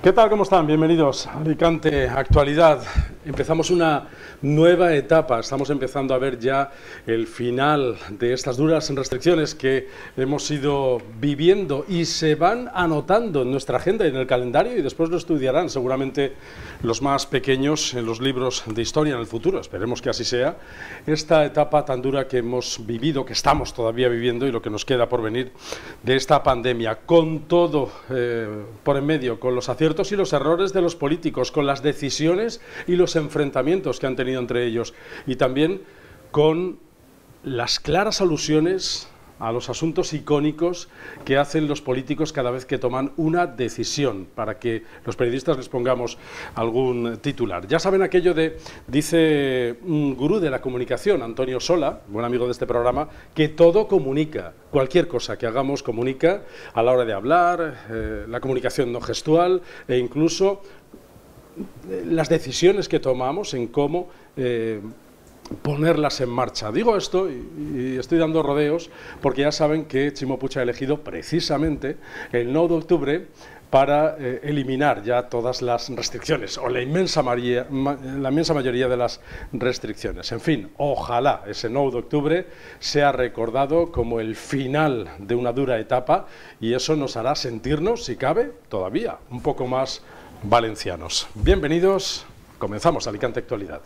¿Qué tal? ¿Cómo están? Bienvenidos a Alicante Actualidad. Empezamos una nueva etapa, estamos empezando a ver ya el final de estas duras restricciones que hemos ido viviendo y se van anotando en nuestra agenda y en el calendario y después lo estudiarán seguramente los más pequeños en los libros de historia en el futuro, esperemos que así sea. Esta etapa tan dura que hemos vivido, que estamos todavía viviendo y lo que nos queda por venir de esta pandemia, con todo por en medio, con los aciertos y los errores de los políticos, con las decisiones y los enfrentamientos que han tenido entre ellos y también con las claras alusiones a los asuntos icónicos que hacen los políticos cada vez que toman una decisión, para que los periodistas les pongamos algún titular. Ya saben aquello de, dice un gurú de la comunicación, Antonio Sola, buen amigo de este programa, que todo comunica, cualquier cosa que hagamos comunica a la hora de hablar, la comunicación no gestual e incluso las decisiones que tomamos en cómo ponerlas en marcha. Digo esto y estoy dando rodeos porque ya saben que Chimo Puig ha elegido precisamente el 9 de octubre para eliminar ya todas las restricciones o la inmensa mayoría de las restricciones. En fin, ojalá ese 9 de octubre sea recordado como el final de una dura etapa y eso nos hará sentirnos, si cabe, todavía un poco más valencianos. Bienvenidos, comenzamos Alicante Actualidad.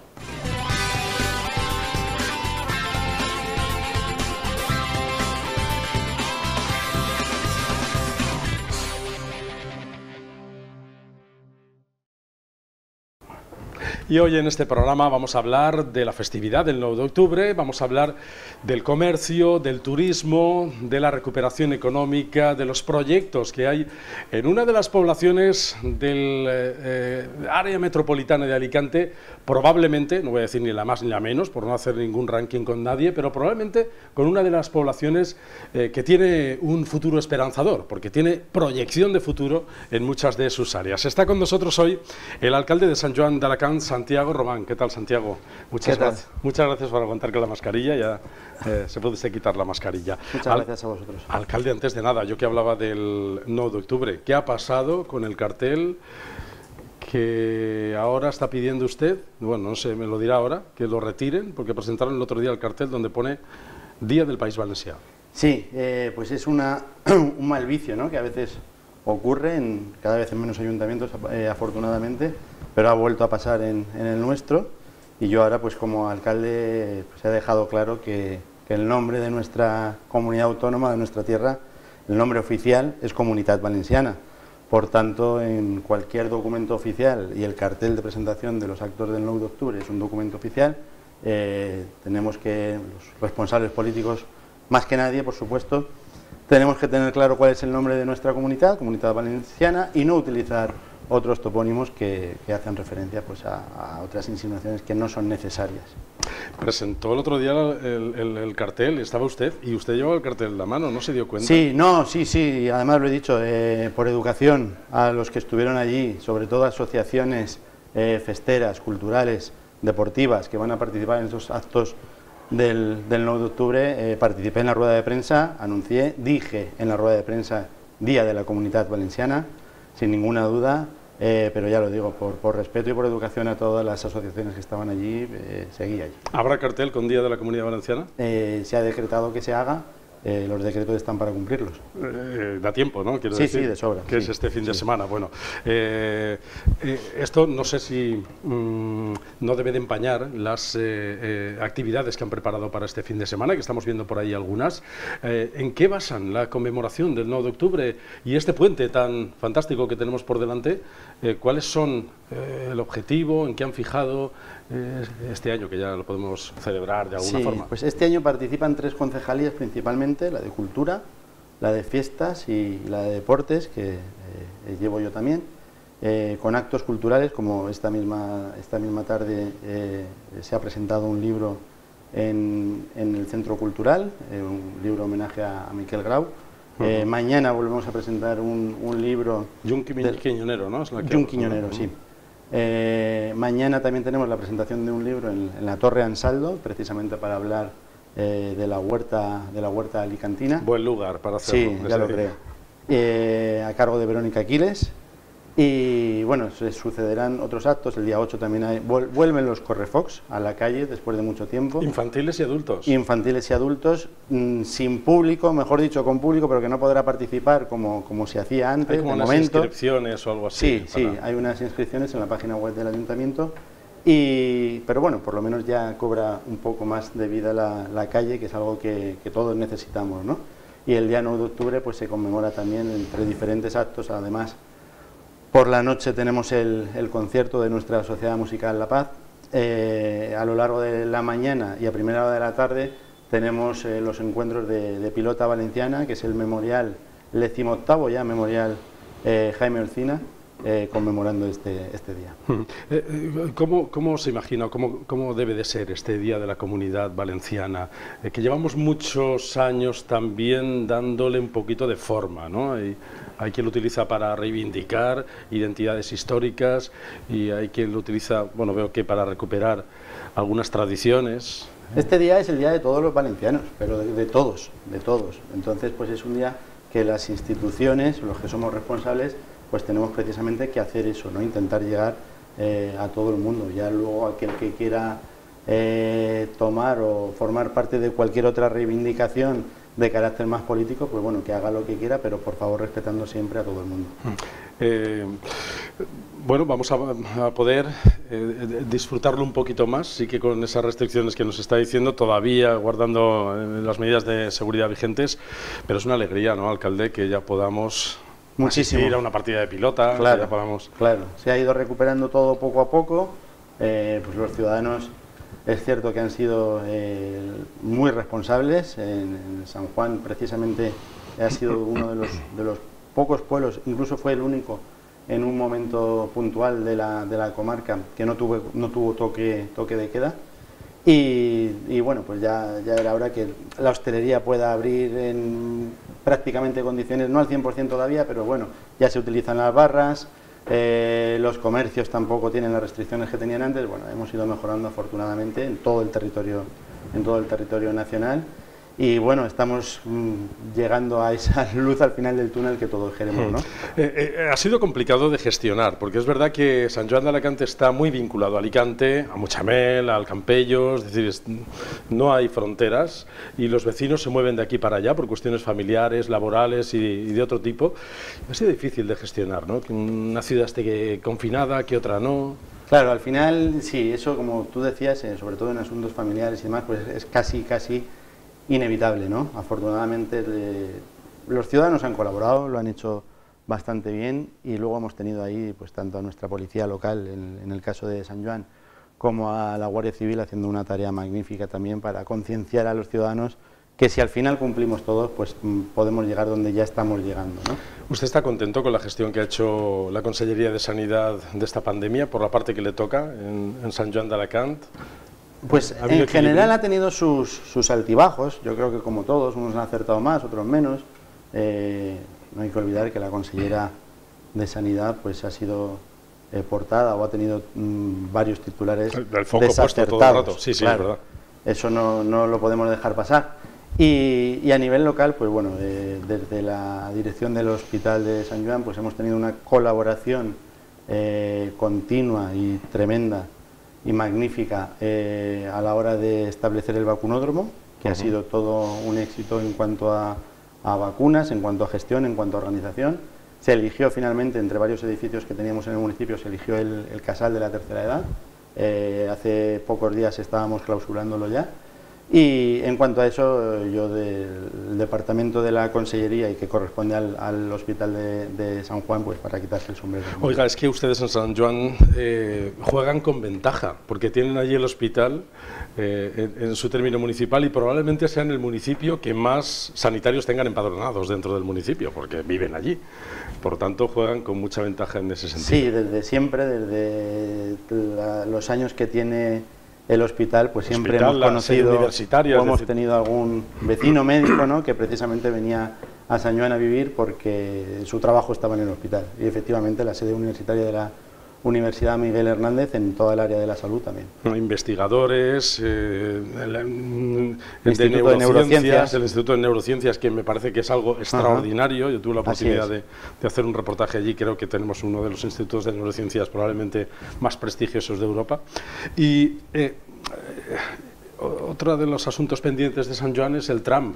Y hoy en este programa vamos a hablar de la festividad del 9 de octubre, vamos a hablar del comercio, del turismo, de la recuperación económica, de los proyectos que hay en una de las poblaciones del área metropolitana de Alicante, probablemente, no voy a decir ni la más ni la menos, por no hacer ningún ranking con nadie, pero probablemente con una de las poblaciones que tiene un futuro esperanzador, porque tiene proyección de futuro en muchas de sus áreas. Está con nosotros hoy el alcalde de Sant Joan d'Alacant, Santiago Román. ¿Qué tal, Santiago? Muchas gracias por aguantar con la mascarilla. Ya se puede usted quitar la mascarilla. Muchas gracias a vosotros. Alcalde, antes de nada, yo que hablaba del 9 de octubre, ¿qué ha pasado con el cartel que ahora está pidiendo usted? Bueno, no sé, me lo dirá ahora, que lo retiren, porque presentaron el otro día el cartel donde pone Día del País Valenciano. Sí, pues es un mal vicio, ¿no?, que a veces ocurre cada vez en menos ayuntamientos, afortunadamente, pero ha vuelto a pasar en el nuestro, y yo ahora, pues como alcalde, pues he dejado claro que el nombre de nuestra comunidad autónoma, de nuestra tierra, el nombre oficial es Comunitat Valenciana. Por tanto, en cualquier documento oficial, y el cartel de presentación de los actos del 9 de octubre es un documento oficial, tenemos que, los responsables políticos, más que nadie, por supuesto, tenemos que tener claro cuál es el nombre de nuestra comunidad, Comunitat Valenciana, y no utilizar otros topónimos que hacen referencia, pues, a otras insinuaciones que no son necesarias. Presentó el otro día el cartel, estaba usted, y usted llevaba el cartel en la mano, ¿no se dio cuenta? Sí, además lo he dicho, por educación, a los que estuvieron allí, sobre todo asociaciones festeras, culturales, deportivas, que van a participar en esos actos del 9 de octubre, participé en la rueda de prensa, dije en la rueda de prensa Día de la Comunitat Valenciana, sin ninguna duda, pero ya lo digo, por respeto y por educación a todas las asociaciones que estaban allí, seguí allí. ¿Habrá cartel con Día de la Comunidad Valenciana? Se ha decretado que se haga, los decretos están para cumplirlos. Da tiempo, ¿no? Quiero decir, sí, de sobra. Que es este fin de semana. Bueno, esto no sé si no debe de empañar las actividades que han preparado para este fin de semana, que estamos viendo por ahí algunas. ¿En qué basan la conmemoración del 9 de octubre y este puente tan fantástico que tenemos por delante? ¿Cuáles son el objetivo? ¿En qué han fijado este año, que ya lo podemos celebrar de alguna forma? Pues este año participan 3 concejalías principalmente, la de Cultura, la de Fiestas y la de Deportes, que llevo yo también, con actos culturales, como esta misma tarde se ha presentado un libro en el Centro Cultural, un libro homenaje a Miquel Grau. Mañana volvemos a presentar un libro... Jun Quiñonero, ¿no? Jun Quiñonero, sí. Mañana también tenemos la presentación de un libro en la Torre Ansaldo, precisamente para hablar de la huerta alicantina. Buen lugar para hacerlo. Sí, ya lo creo. A cargo de Verónica Aquiles. Y bueno, se sucederán otros actos. El día 8 también vuelven los Correfocs a la calle después de mucho tiempo. Infantiles y adultos. Infantiles y adultos, sin público, mejor dicho, con público, pero que no podrá participar como se hacía antes. Hay como unas inscripciones o algo así. Sí, hay unas inscripciones en la página web del ayuntamiento. Pero bueno, por lo menos ya cobra un poco más de vida la calle, que es algo que todos necesitamos, ¿no? Y el día 9 de octubre pues se conmemora también entre diferentes actos. Además, por la noche tenemos el concierto de nuestra Sociedad Musical La Paz. A lo largo de la mañana y a primera hora de la tarde tenemos los encuentros de Pilota Valenciana, que es el memorial, el 18º ya memorial Jaime Olcina, conmemorando este día. ¿Cómo se imagina, cómo debe de ser este Día de la Comunidad Valenciana? Que llevamos muchos años también dándole un poquito de forma, ¿no? Hay quien lo utiliza para reivindicar identidades históricas y hay quien lo utiliza, bueno, veo que para recuperar algunas tradiciones. Este día es el día de todos los valencianos, pero de todos. Entonces, pues es un día que las instituciones, los que somos responsables, pues tenemos precisamente que hacer eso, ¿no? Intentar llegar a todo el mundo. Ya luego aquel que quiera tomar o formar parte de cualquier otra reivindicación de carácter más político, pues bueno, que haga lo que quiera, pero por favor respetando siempre a todo el mundo. Bueno, vamos a poder disfrutarlo un poquito más, sí que con esas restricciones que nos está diciendo, todavía guardando las medidas de seguridad vigentes, pero es una alegría, ¿no, alcalde, que ya podamos asistir a una partida de pilota? Claro, ya podamos... claro, se ha ido recuperando todo poco a poco. Pues los ciudadanos, es cierto que han sido muy responsables. En San Juan precisamente ha sido uno de los pocos pueblos, incluso fue el único en un momento puntual de la comarca que no tuvo toque de queda. Y bueno, pues ya era hora que la hostelería pueda abrir en prácticamente condiciones, no al 100% todavía, pero bueno, ya se utilizan las barras. Los comercios tampoco tienen las restricciones que tenían antes. Bueno, hemos ido mejorando afortunadamente en todo el territorio nacional. Y bueno, estamos llegando a esa luz al final del túnel que todos queremos, ¿no? Ha sido complicado de gestionar, porque es verdad que Sant Joan de Alacant está muy vinculado a Alicante, a Mutxamel, al Campello, es decir, no hay fronteras y los vecinos se mueven de aquí para allá por cuestiones familiares, laborales y de otro tipo. Ha sido difícil de gestionar, ¿no? Que una ciudad esté confinada, que otra no. Claro, al final sí, eso como tú decías, sobre todo en asuntos familiares y demás, pues es casi inevitable, ¿no? Afortunadamente los ciudadanos han colaborado, lo han hecho bastante bien y luego hemos tenido ahí pues tanto a nuestra policía local en el caso de Sant Joan como a la Guardia Civil haciendo una tarea magnífica también para concienciar a los ciudadanos que si al final cumplimos todos pues podemos llegar donde ya estamos llegando, ¿no? ¿Usted está contento con la gestión que ha hecho la Consellería de Sanidad de esta pandemia por la parte que le toca en Sant Joan de Alacant? Pues en general ha tenido sus altibajos, yo creo que como todos, unos han acertado más, otros menos. No hay que olvidar que la consellera de Sanidad pues ha sido portada o ha tenido varios titulares desacertados. Todo el rato. Sí, claro, es verdad. Eso no lo podemos dejar pasar. Y a nivel local, pues bueno, desde la dirección del Hospital de Sant Joan pues hemos tenido una colaboración continua y tremenda y magnífica a la hora de establecer el vacunódromo, que ha sido todo un éxito en cuanto a vacunas, en cuanto a gestión, en cuanto a organización. Se eligió finalmente, entre varios edificios que teníamos en el municipio, se eligió el Casal de la Tercera Edad. Hace pocos días estábamos clausurándolo ya. Y en cuanto a eso, yo del departamento de la Consellería y que corresponde al Hospital de San Juan, pues para quitarse el sombrero. Oiga, es que ustedes en Sant Joan juegan con ventaja, porque tienen allí el hospital en su término municipal y probablemente sean el municipio que más sanitarios tengan empadronados dentro del municipio, porque viven allí. Por tanto, juegan con mucha ventaja en ese sentido. Sí, desde siempre, desde los años que tiene el hospital, pues siempre hemos conocido o hemos tenido algún vecino médico, ¿no?, que precisamente venía a Sant Joan a vivir porque su trabajo estaba en el hospital. Y efectivamente la sede universitaria de la Universidad Miguel Hernández en toda el área de la salud también. Investigadores, el Instituto de Neurociencias. El Instituto de Neurociencias, que me parece que es algo extraordinario. Yo tuve la oportunidad de hacer un reportaje allí, creo que tenemos uno de los institutos de neurociencias probablemente más prestigiosos de Europa. Y otro de los asuntos pendientes de San Joan es el tram,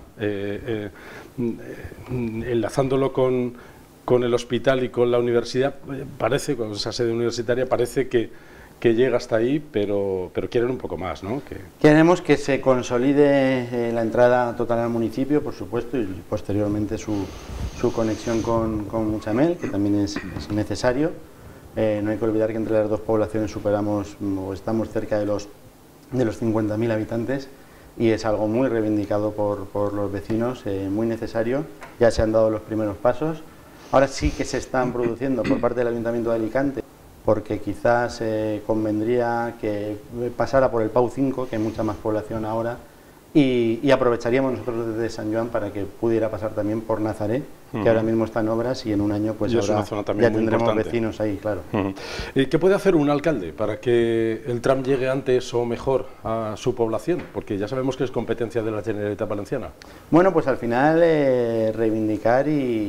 enlazándolo con el hospital y con la universidad, parece, con esa sede universitaria, parece que llega hasta ahí, pero quieren un poco más, ¿no? Queremos que se consolide la entrada total al municipio, por supuesto, y posteriormente su conexión con Muchamel, que también es necesario. No hay que olvidar que entre las dos poblaciones superamos o estamos cerca de los 50.000 habitantes, y es algo muy reivindicado por los vecinos, muy necesario. Ya se han dado los primeros pasos. Ahora sí que se están produciendo por parte del Ayuntamiento de Alicante, porque quizás convendría que pasara por el PAU 5, que hay mucha más población ahora, y aprovecharíamos nosotros desde San Joan para que pudiera pasar también por Nazaret, que ahora mismo está en obras, y en un año pues ahora ya tendremos vecinos ahí, claro. ¿Qué puede hacer un alcalde para que el tram llegue antes o mejor a su población? Porque ya sabemos que es competencia de la Generalitat Valenciana. Bueno, pues al final reivindicar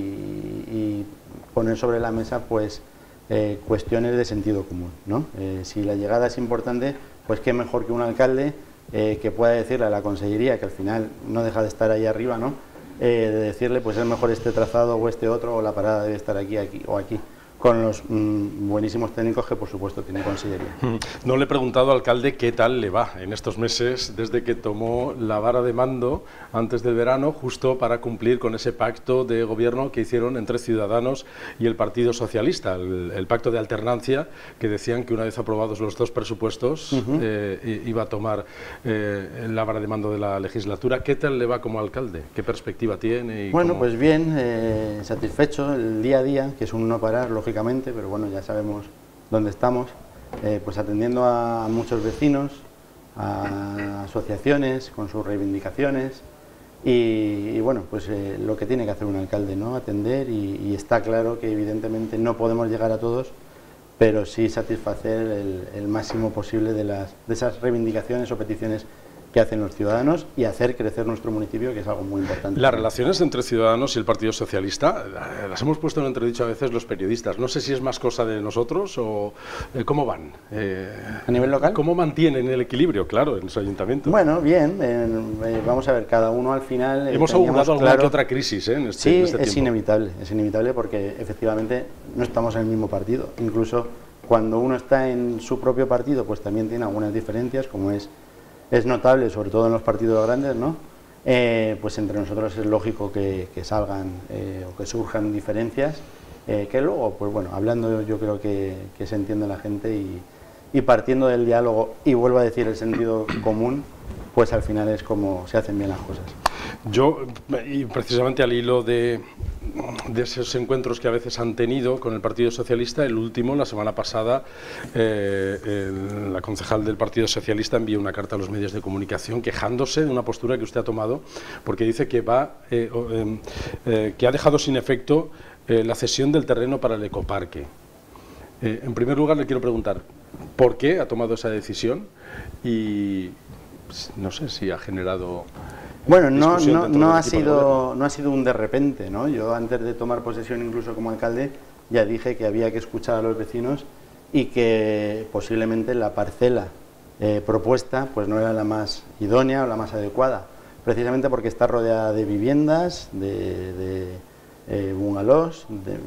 y poner sobre la mesa pues cuestiones de sentido común, ¿no? Si la llegada es importante, pues qué mejor que un alcalde que pueda decirle a la Consellería, que al final no deja de estar ahí arriba, ¿no? De decirle, pues es mejor este trazado o este otro, o la parada debe estar aquí o aquí, con los buenísimos técnicos que por supuesto tiene Consellería. No le he preguntado al alcalde qué tal le va en estos meses desde que tomó la vara de mando antes del verano, justo para cumplir con ese pacto de gobierno que hicieron entre Ciudadanos y el Partido Socialista, el pacto de alternancia, que decían que una vez aprobados los dos presupuestos iba a tomar la vara de mando de la legislatura. ¿Qué tal le va como alcalde? ¿Qué perspectiva tiene? Bueno, pues bien, satisfecho. El día a día, que es un no parar, lógicamente, pero bueno, ya sabemos dónde estamos, pues atendiendo a muchos vecinos, a asociaciones con sus reivindicaciones y bueno, pues lo que tiene que hacer un alcalde, ¿no? Atender, y está claro que evidentemente no podemos llegar a todos, pero sí satisfacer el máximo posible de esas reivindicaciones o peticiones que hacen los ciudadanos y hacer crecer nuestro municipio, que es algo muy importante. Las relaciones entre Ciudadanos y el Partido Socialista las hemos puesto en entredicho a veces los periodistas. No sé si es más cosa de nosotros o cómo van. ¿A nivel local? ¿Cómo mantienen el equilibrio, claro, en su ayuntamiento? Bueno, bien. Vamos a ver, cada uno al final... Hemos augurado alguna que otra crisis en este tiempo. Sí, es inevitable porque efectivamente no estamos en el mismo partido. Incluso cuando uno está en su propio partido, pues también tiene algunas diferencias, como es notable, sobre todo en los partidos grandes, ¿no? Pues entre nosotros es lógico que salgan o que surjan diferencias, que luego, pues bueno, hablando yo creo que se entiende la gente y partiendo del diálogo, y vuelvo a decir el sentido común, pues al final es como se hacen bien las cosas. Yo, y precisamente al hilo de esos encuentros que a veces han tenido con el Partido Socialista, el último, la semana pasada, la concejal del Partido Socialista envió una carta a los medios de comunicación quejándose de una postura que usted ha tomado, porque dice que que ha dejado sin efecto la cesión del terreno para el ecoparque. En primer lugar, le quiero preguntar, ¿por qué ha tomado esa decisión? Y no sé si ha generado... Bueno, no ha sido un de repente, ¿no? Yo antes de tomar posesión, incluso como alcalde, ya dije que había que escuchar a los vecinos y que posiblemente la parcela propuesta pues no era la más idónea o la más adecuada, precisamente porque está rodeada de viviendas, de bungalows,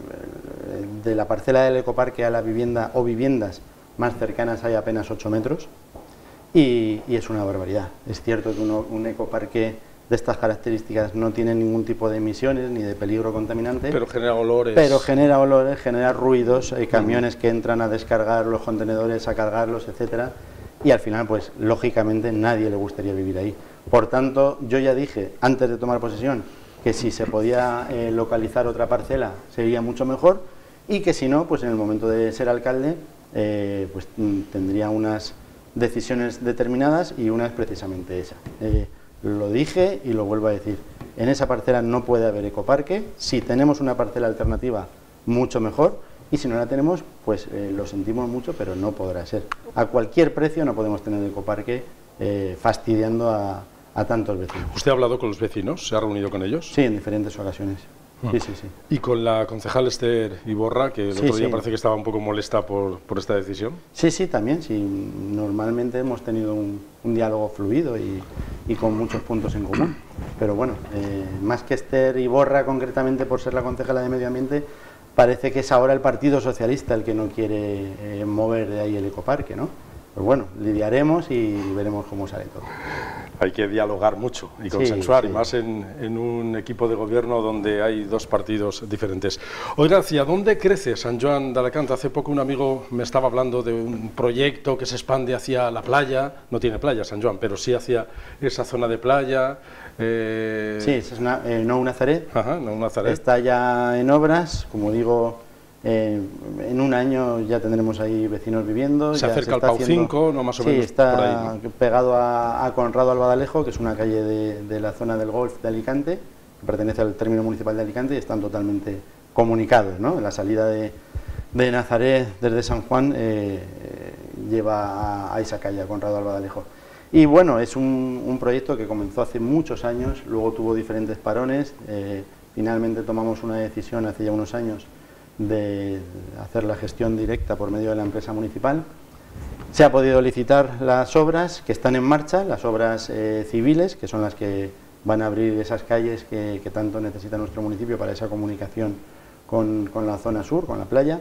de la parcela del ecoparque a la vivienda o viviendas más cercanas hay apenas 8 metros. Y es una barbaridad. Es cierto que un ecoparque de estas características no tiene ningún tipo de emisiones ni de peligro contaminante. Pero genera olores. Pero genera olores, genera ruidos, hay camiones que entran a descargar los contenedores, a cargarlos, etcétera. Y al final, pues lógicamente nadie le gustaría vivir ahí. Por tanto, yo ya dije antes de tomar posesión que si se podía localizar otra parcela sería mucho mejor, y que si no, pues en el momento de ser alcalde, pues tendría unas decisiones determinadas, y una es precisamente esa. Lo dije y lo vuelvo a decir, en esa parcela no puede haber ecoparque. Si tenemos una parcela alternativa, mucho mejor, y si no la tenemos, pues lo sentimos mucho, pero no podrá ser. A cualquier precio no podemos tener el ecoparque fastidiando a tantos vecinos. ¿Usted ha hablado con los vecinos? ¿Se ha reunido con ellos? Sí, en diferentes ocasiones. Sí, sí, sí. ¿Y con la concejal Esther Iborra, que el otro día parece que estaba un poco molesta por esta decisión? Sí, sí, también. Sí. Normalmente hemos tenido un diálogo fluido y con muchos puntos en común. Pero bueno, más que Esther Iborra concretamente por ser la concejala de Medio Ambiente, parece que es ahora el Partido Socialista el que no quiere mover de ahí el ecoparque, ¿no? Pues bueno, lidiaremos y veremos cómo sale todo. Hay que dialogar mucho y consensuar, sí. Y más en un equipo de gobierno donde hay dos partidos diferentes. Oiga, ¿hacia dónde crece Sant Joan de Alacant? Hace poco un amigo me estaba hablando de un proyecto que se expande hacia la playa. No tiene playa Sant Joan, pero sí hacia esa zona de playa. Sí, esa es Nou Nazaret. Ajá, Nou Nazaret. Está ya en obras, como digo. En un año ya tendremos ahí vecinos viviendo. Se acerca al Pau 5, ¿no? Más o menos. Sí, está por ahí, ¿no? Pegado a Conrado Albadalejo, que es una calle de la zona del Golf de Alicante, que pertenece al término municipal de Alicante, y están totalmente comunicados, ¿no? La salida de Nazaret desde San Juan lleva a esa calle, a Conrado Albadalejo. Y bueno, es un proyecto que comenzó hace muchos años, luego tuvo diferentes parones, finalmente tomamos una decisión hace ya unos años de hacer la gestión directa por medio de la empresa municipal. Se ha podido licitar las obras que están en marcha, las obras civiles, que son las que van a abrir esas calles que tanto necesita nuestro municipio para esa comunicación con la zona sur, con la playa,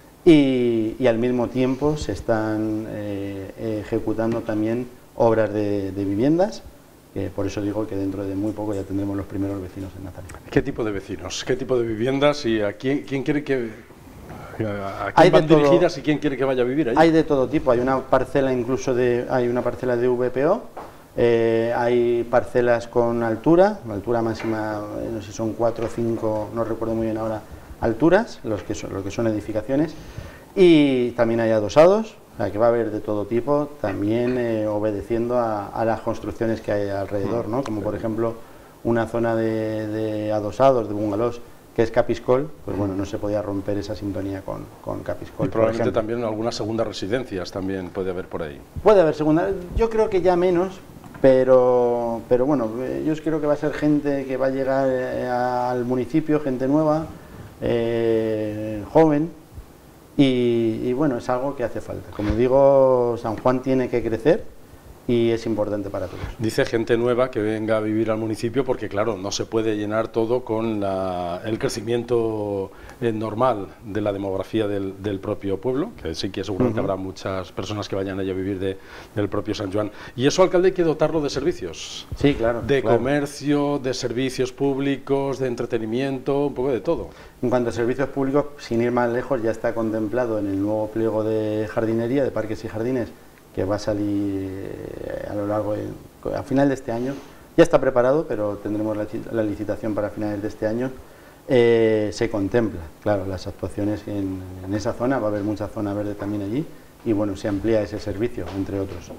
y al mismo tiempo se están ejecutando también obras de viviendas. Por eso digo que dentro de muy poco ya tendremos los primeros vecinos en Nazaret. ¿Qué tipo de vecinos? ¿Qué tipo de viviendas? ¿Y a quién quiere que a quién van dirigidas y quién quiere que vaya a vivir ahí? Hay de todo tipo. Hay una parcela incluso hay una parcela de VPO. Hay parcelas con altura máxima, no sé si son 4 o 5, no recuerdo muy bien ahora, alturas, lo que son edificaciones. Y también hay adosados. O sea, que va a haber de todo tipo, también obedeciendo a las construcciones que hay alrededor, ¿no? Como por ejemplo una zona de adosados, de bungalows, que es Capiscol, pues bueno, no se podía romper esa sintonía con Capiscol. Y probablemente también algunas segundas residencias también puede haber por ahí. Puede haber segundas, yo creo que ya menos, pero bueno, yo creo que va a ser gente que va a llegar al municipio, gente nueva, joven. Y bueno, es algo que hace falta. Como digo, San Juan tiene que crecer y es importante para todos. Dice gente nueva que venga a vivir al municipio porque, claro, no se puede llenar todo con el crecimiento normal de la demografía del propio pueblo, que sí que seguro que habrá muchas personas que vayan allá a vivir del propio Sant Joan. Y eso, alcalde, hay que dotarlo de servicios. Sí, claro. De comercio, de servicios públicos, de entretenimiento, un poco de todo. En cuanto a servicios públicos, sin ir más lejos, ya está contemplado en el nuevo pliego de jardinería, de parques y jardines, que va a salir a lo largo a final de este año. Ya está preparado, pero tendremos la licitación para finales de este año. Se contempla, claro, las actuaciones en esa zona, va a haber mucha zona verde también allí, y bueno, se amplía ese servicio, entre otros.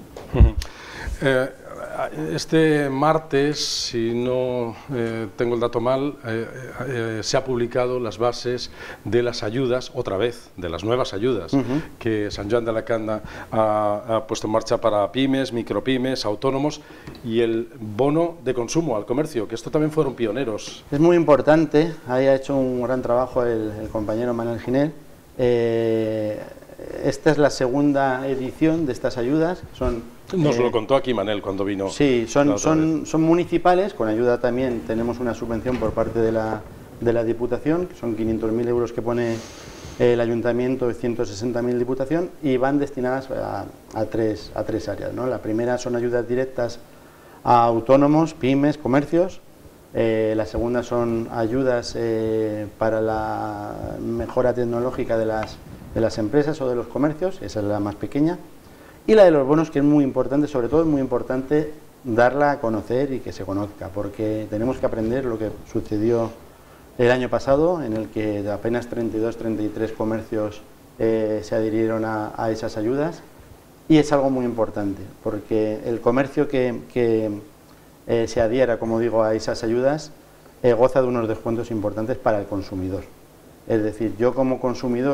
Este martes, si no tengo el dato mal, se ha publicado las bases de las ayudas, otra vez, de las nuevas ayudas que Sant Joan de Alacant ha puesto en marcha para pymes, micropymes, autónomos, y el bono de consumo al comercio, que esto también fueron pioneros. Es muy importante, ahí ha hecho un gran trabajo el compañero Manuel Ginel. Esta es la segunda edición de estas ayudas. Nos lo contó aquí Manel cuando vino. Sí, son municipales, con ayuda también tenemos una subvención por parte de la Diputación, que son 500.000 euros que pone el Ayuntamiento y 160.000 Diputación, y van destinadas a tres áreas, ¿no? La primera son ayudas directas a autónomos, pymes, comercios. La segunda son ayudas para la mejora tecnológica de las empresas o de los comercios, esa es la más pequeña. Y la de los bonos, que es muy importante, sobre todo es muy importante darla a conocer y que se conozca, porque tenemos que aprender lo que sucedió el año pasado, en el que apenas 33 comercios se adhirieron a esas ayudas, y es algo muy importante, porque el comercio que se adhiera, como digo, a esas ayudas, goza de unos descuentos importantes para el consumidor. Es decir, yo como consumidor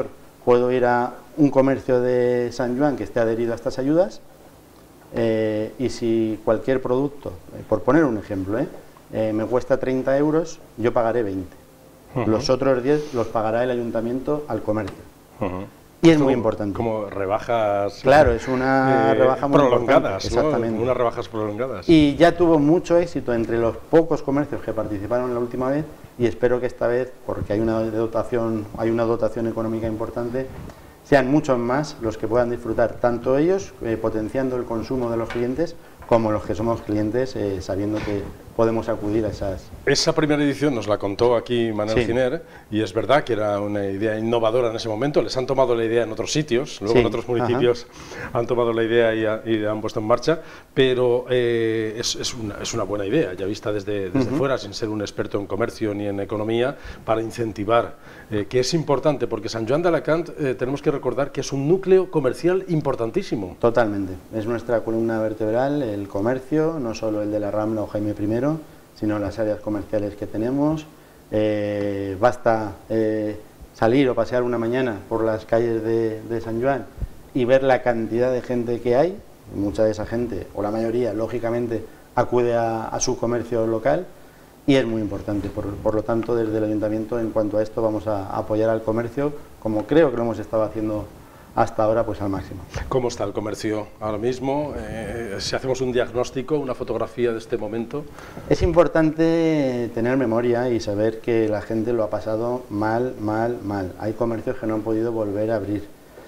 puedo ir a un comercio de San Joan que esté adherido a estas ayudas, y si cualquier producto, por poner un ejemplo, me cuesta 30 euros, yo pagaré 20. Los otros 10 los pagará el ayuntamiento al comercio. Y es muy importante. Como rebajas. Claro, es una rebaja muy prolongadas, exactamente. ¿no? Unas rebajas prolongadas. Y ya tuvo mucho éxito entre los pocos comercios que participaron la última vez, y espero que esta vez, porque hay una dotación económica importante, sean muchos más los que puedan disfrutar, tanto ellos potenciando el consumo de los clientes, como los que somos clientes sabiendo que podemos acudir a esas... Esa primera edición nos la contó aquí Manuel Giner, y es verdad que era una idea innovadora en ese momento. Les han tomado la idea en otros sitios, luego en otros municipios han tomado la idea y la han puesto en marcha, pero es una buena idea, ya vista desde fuera, sin ser un experto en comercio ni en economía, para incentivar, que es importante, porque Sant Joan d'Alacant tenemos que recordar que es un núcleo comercial importantísimo. Totalmente, es nuestra columna vertebral, el comercio, no solo el de la Rambla o Jaime I, sino las áreas comerciales que tenemos. Basta salir o pasear una mañana por las calles de Sant Joan y ver la cantidad de gente que hay. Mucha de esa gente, o la mayoría, lógicamente, acude a su comercio local, y es muy importante. Por lo tanto, desde el ayuntamiento, en cuanto a esto, vamos a apoyar al comercio, como creo que lo hemos estado haciendo hasta ahora, pues al máximo. ¿Cómo está el comercio ahora mismo? Si hacemos un diagnóstico, una fotografía de este momento. Es importante tener memoria y saber que la gente lo ha pasado mal. Hay comercios que no han podido volver a abrir.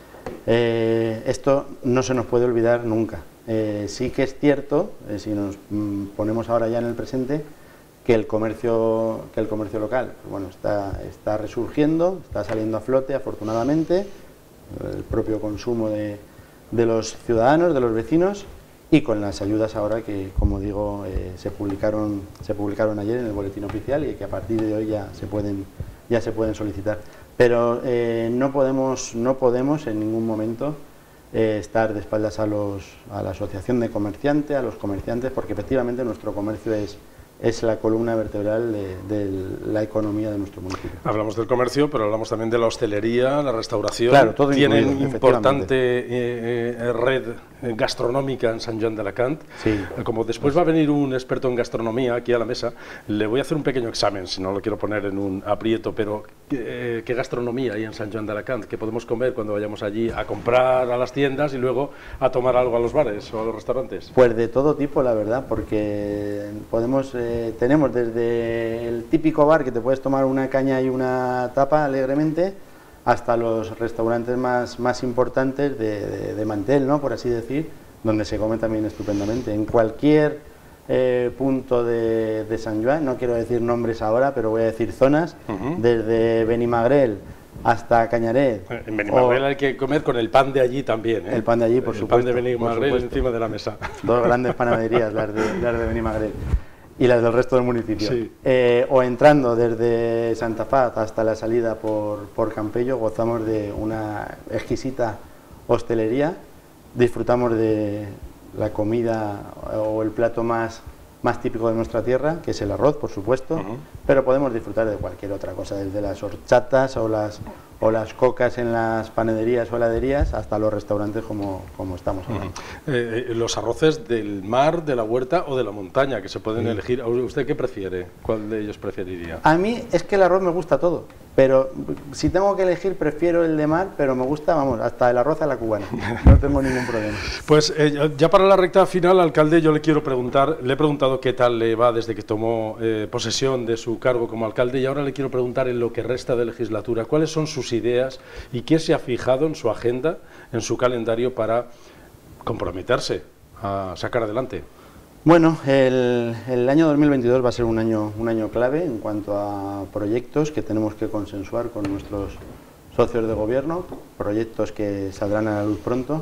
Esto no se nos puede olvidar nunca. Sí que es cierto, si nos ponemos ahora ya en el presente, que el comercio local, bueno, está resurgiendo, está saliendo a flote, afortunadamente. El propio consumo de los ciudadanos, de los vecinos, y con las ayudas ahora que, como digo, se publicaron ayer en el boletín oficial, y que a partir de hoy ya se pueden solicitar. Pero no podemos en ningún momento estar de espaldas a la asociación de comerciantes, a los comerciantes, porque efectivamente nuestro comercio es la columna vertebral de la economía de nuestro municipio. Hablamos del comercio, pero hablamos también de la hostelería, la restauración. Claro, todo tienen incluido, importante red gastronómica en Sant Joan d'Alacant. Sí. Como después va a venir un experto en gastronomía aquí a la mesa, le voy a hacer un pequeño examen, si no lo quiero poner en un aprieto, pero ¿qué gastronomía hay en Sant Joan d'Alacant? ¿Qué podemos comer cuando vayamos allí a comprar a las tiendas y luego a tomar algo a los bares o a los restaurantes? Pues de todo tipo, la verdad, porque tenemos desde el típico bar que te puedes tomar una caña y una tapa alegremente, hasta los restaurantes más importantes de mantel, ¿no?, por así decir, donde se come también estupendamente. En cualquier punto de Sant Joan, no quiero decir nombres ahora, pero voy a decir zonas, desde Benimagrel hasta Cañaret. En Benimagrel hay que comer con el pan de allí también, ¿eh? El pan de allí, por supuesto. El pan de Benimagrel encima de la mesa. Dos grandes panaderías, las de Benimagrel. Y las del resto del municipio. Sí. O entrando desde Santa Faz hasta la salida por Campello, gozamos de una exquisita hostelería, disfrutamos de la comida o el plato más típico de nuestra tierra, que es el arroz, por supuesto, pero podemos disfrutar de cualquier otra cosa, desde las horchatas o las cocas en las panaderías o heladerías, hasta los restaurantes como estamos hablando. Los arroces del mar, de la huerta o de la montaña, que se pueden elegir. ¿Usted qué prefiere? ¿Cuál de ellos preferiría? A mí es que el arroz me gusta todo, pero si tengo que elegir prefiero el de mar, pero me gusta, vamos, hasta el arroz a la cubana, no tengo ningún problema. Pues ya para la recta final, alcalde, yo le he preguntado qué tal le va desde que tomó posesión de su cargo como alcalde, y ahora le quiero preguntar en lo que resta de legislatura, ¿cuáles son sus ideas y qué se ha fijado en su agenda, en su calendario, para comprometerse a sacar adelante? Bueno, el año 2022 va a ser un año clave en cuanto a proyectos que tenemos que consensuar con nuestros socios de gobierno, proyectos que saldrán a la luz pronto,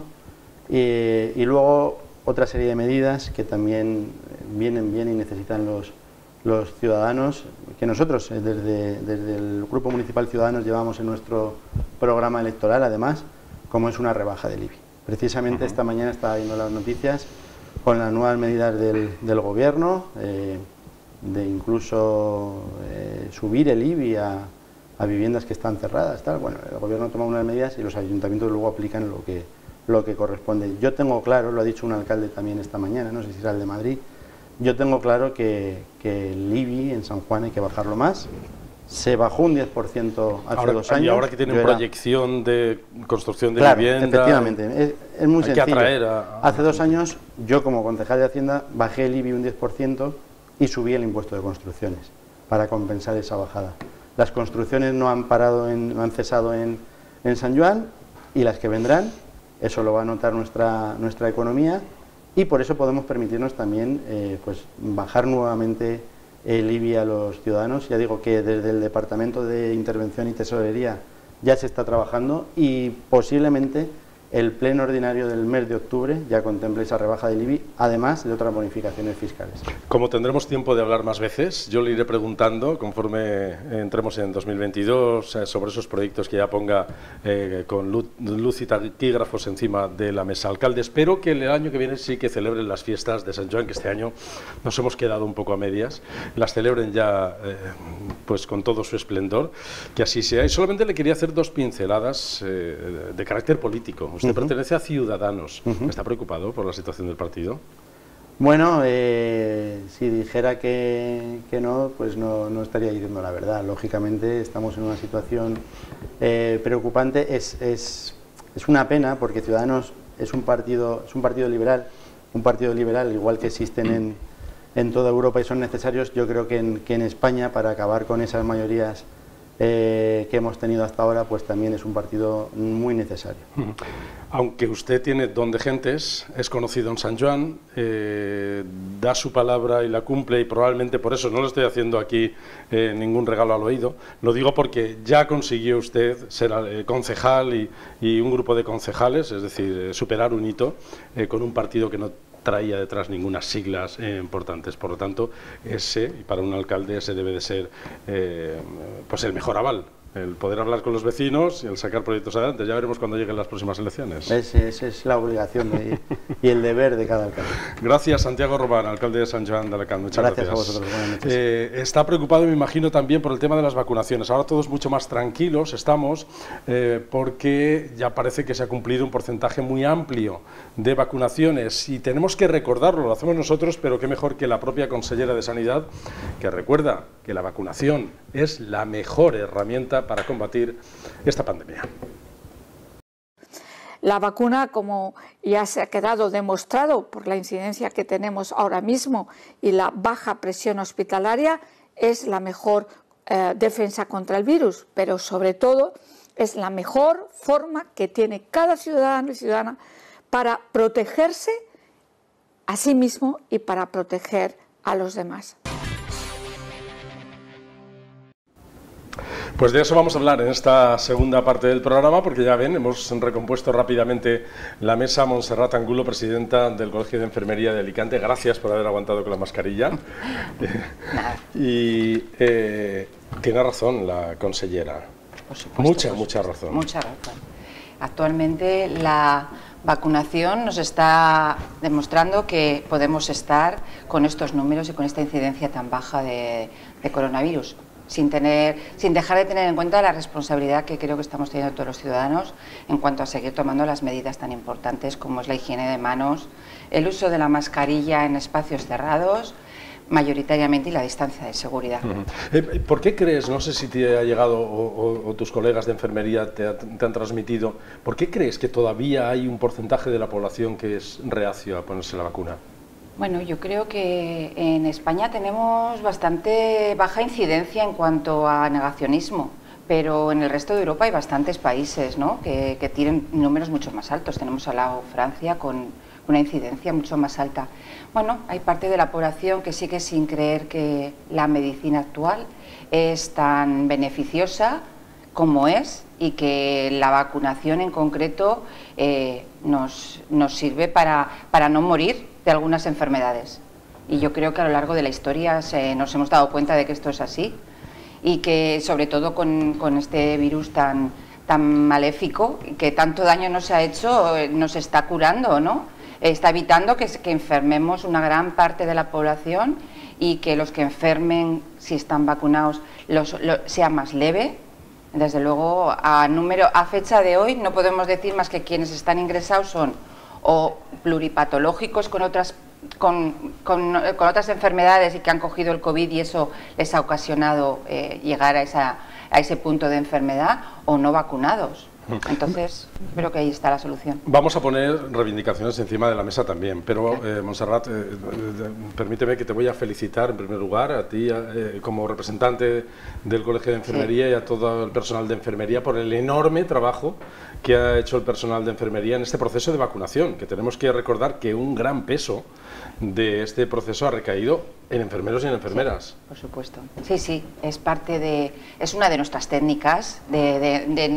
y luego otra serie de medidas que también vienen bien y necesitan los ciudadanos, que nosotros desde el Grupo Municipal Ciudadanos llevamos en nuestro programa electoral, además, como es una rebaja del IBI. Precisamente esta mañana estaba viendo las noticias con las nuevas medidas del Gobierno, de incluso subir el IBI a viviendas que están cerradas, tal. Bueno, el gobierno toma unas medidas y los ayuntamientos luego aplican lo que corresponde. Yo tengo claro, lo ha dicho un alcalde también esta mañana, no sé si será el de Madrid, yo tengo claro que el IBI en San Juan hay que bajarlo más. Se bajó un 10% hace 2 años. Y ahora que tienen proyección de construcción de claro, vivienda... efectivamente, es muy sencillo. Que atraer Hace 2 años, yo como concejal de Hacienda bajé el IBI un 10% y subí el impuesto de construcciones para compensar esa bajada. Las construcciones no han cesado en San Joan, y las que vendrán, eso lo va a notar nuestra economía, y por eso podemos permitirnos también pues bajar nuevamente el IBI a los ciudadanos. Ya digo que desde el Departamento de Intervención y Tesorería ya se está trabajando, y posiblemente el pleno ordinario del mes de octubre ya contemple esa rebaja del IBI, además de otras bonificaciones fiscales. Como tendremos tiempo de hablar más veces, yo le iré preguntando, conforme entremos en 2022, sobre esos proyectos que ya ponga con luz y taquígrafos encima de la mesa. Alcalde, espero que el año que viene sí que celebren las fiestas de San Joan, que este año nos hemos quedado un poco a medias, las celebren ya pues con todo su esplendor, que así sea. Y solamente le quería hacer 2 pinceladas de carácter político. Usted pertenece a Ciudadanos. ¿Está preocupado por la situación del partido? Bueno, si dijera que no, pues no estaría diciendo la verdad. Lógicamente estamos en una situación preocupante. Es una pena, porque Ciudadanos es un partido liberal, igual que existen en toda Europa y son necesarios. Yo creo que en España, para acabar con esas mayorías que hemos tenido hasta ahora, pues también es un partido muy necesario. Aunque usted tiene don de gentes, es conocido en San Joan, da su palabra y la cumple, y probablemente por eso no le estoy haciendo aquí ningún regalo al oído. Lo digo porque ya consiguió usted ser concejal y un grupo de concejales, es decir, superar un hito con un partido que no traía detrás ninguna siglas importantes. Por lo tanto, y para un alcalde ese debe de ser pues el mejor aval, el poder hablar con los vecinos y el sacar proyectos adelante. Ya veremos cuando lleguen las próximas elecciones. Esa es la obligación y el deber de cada alcalde. Gracias, Santiago Robán, alcalde de San Joan de Alacant. Muchas gracias. Gracias a vosotros. Buenas noches. Está preocupado, me imagino, también por el tema de las vacunaciones. Ahora todos mucho más tranquilos estamos, porque ya parece que se ha cumplido un porcentaje muy amplio de vacunaciones, y tenemos que recordarlo, lo hacemos nosotros, pero qué mejor que la propia consellera de Sanidad, que recuerda que la vacunación es la mejor herramienta para combatir esta pandemia. La vacuna, como ya se ha quedado demostrado por la incidencia que tenemos ahora mismo y la baja presión hospitalaria, es la mejor defensa contra el virus, pero sobre todo es la mejor forma que tiene cada ciudadano y ciudadana para protegerse a sí mismo y para proteger a los demás. Pues de eso vamos a hablar en esta segunda parte del programa, porque ya ven, hemos recompuesto rápidamente la mesa. Montserrat Angulo, presidenta del Colegio de Enfermería de Alicante, gracias por haber aguantado con la mascarilla. Y tiene razón la consellera. Por supuesto, Mucha razón. Mucha razón. Actualmente la vacunación nos está demostrando que podemos estar con estos números y con esta incidencia tan baja de coronavirus, sin dejar de tener en cuenta la responsabilidad que creo que estamos teniendo todos los ciudadanos en cuanto a seguir tomando las medidas tan importantes como es la higiene de manos, el uso de la mascarilla en espacios cerrados, mayoritariamente, y la distancia de seguridad. ¿Por qué crees, no sé si te ha llegado o tus colegas de enfermería te han transmitido, por qué crees que todavía hay un porcentaje de la población que es reacio a ponerse la vacuna? Bueno, yo creo que en España tenemos bastante baja incidencia en cuanto a negacionismo, pero en el resto de Europa hay bastantes países, ¿no?, que tienen números mucho más altos. Tenemos al lado Francia con una incidencia mucho más alta. Bueno, hay parte de la población que sigue sin creer que la medicina actual es tan beneficiosa como es, y que la vacunación en concreto nos sirve para no morir de algunas enfermedades. Y yo creo que a lo largo de la historia nos hemos dado cuenta de que esto es así, y que sobre todo con este virus tan maléfico, que tanto daño nos ha hecho, nos está curando, ¿no? Está evitando que enfermemos una gran parte de la población, y que los que enfermen, si están vacunados, sea más leve, Desde luego, a fecha de hoy no podemos decir más que quienes están ingresados son o pluripatológicos con otras enfermedades y que han cogido el COVID y eso les ha ocasionado llegar a ese punto de enfermedad, o no vacunados. Entonces, creo que ahí está la solución. Vamos a poner reivindicaciones encima de la mesa también, pero Montserrat, permíteme que te voy a felicitar en primer lugar a ti como representante del Colegio de Enfermería y a todo el personal de enfermería por el enorme trabajo que ha hecho el personal de enfermería en este proceso de vacunación, que tenemos que recordar que un gran peso de este proceso ha recaído en enfermeros y en enfermeras. Sí, por supuesto. Sí, sí, es una de nuestras técnicas, de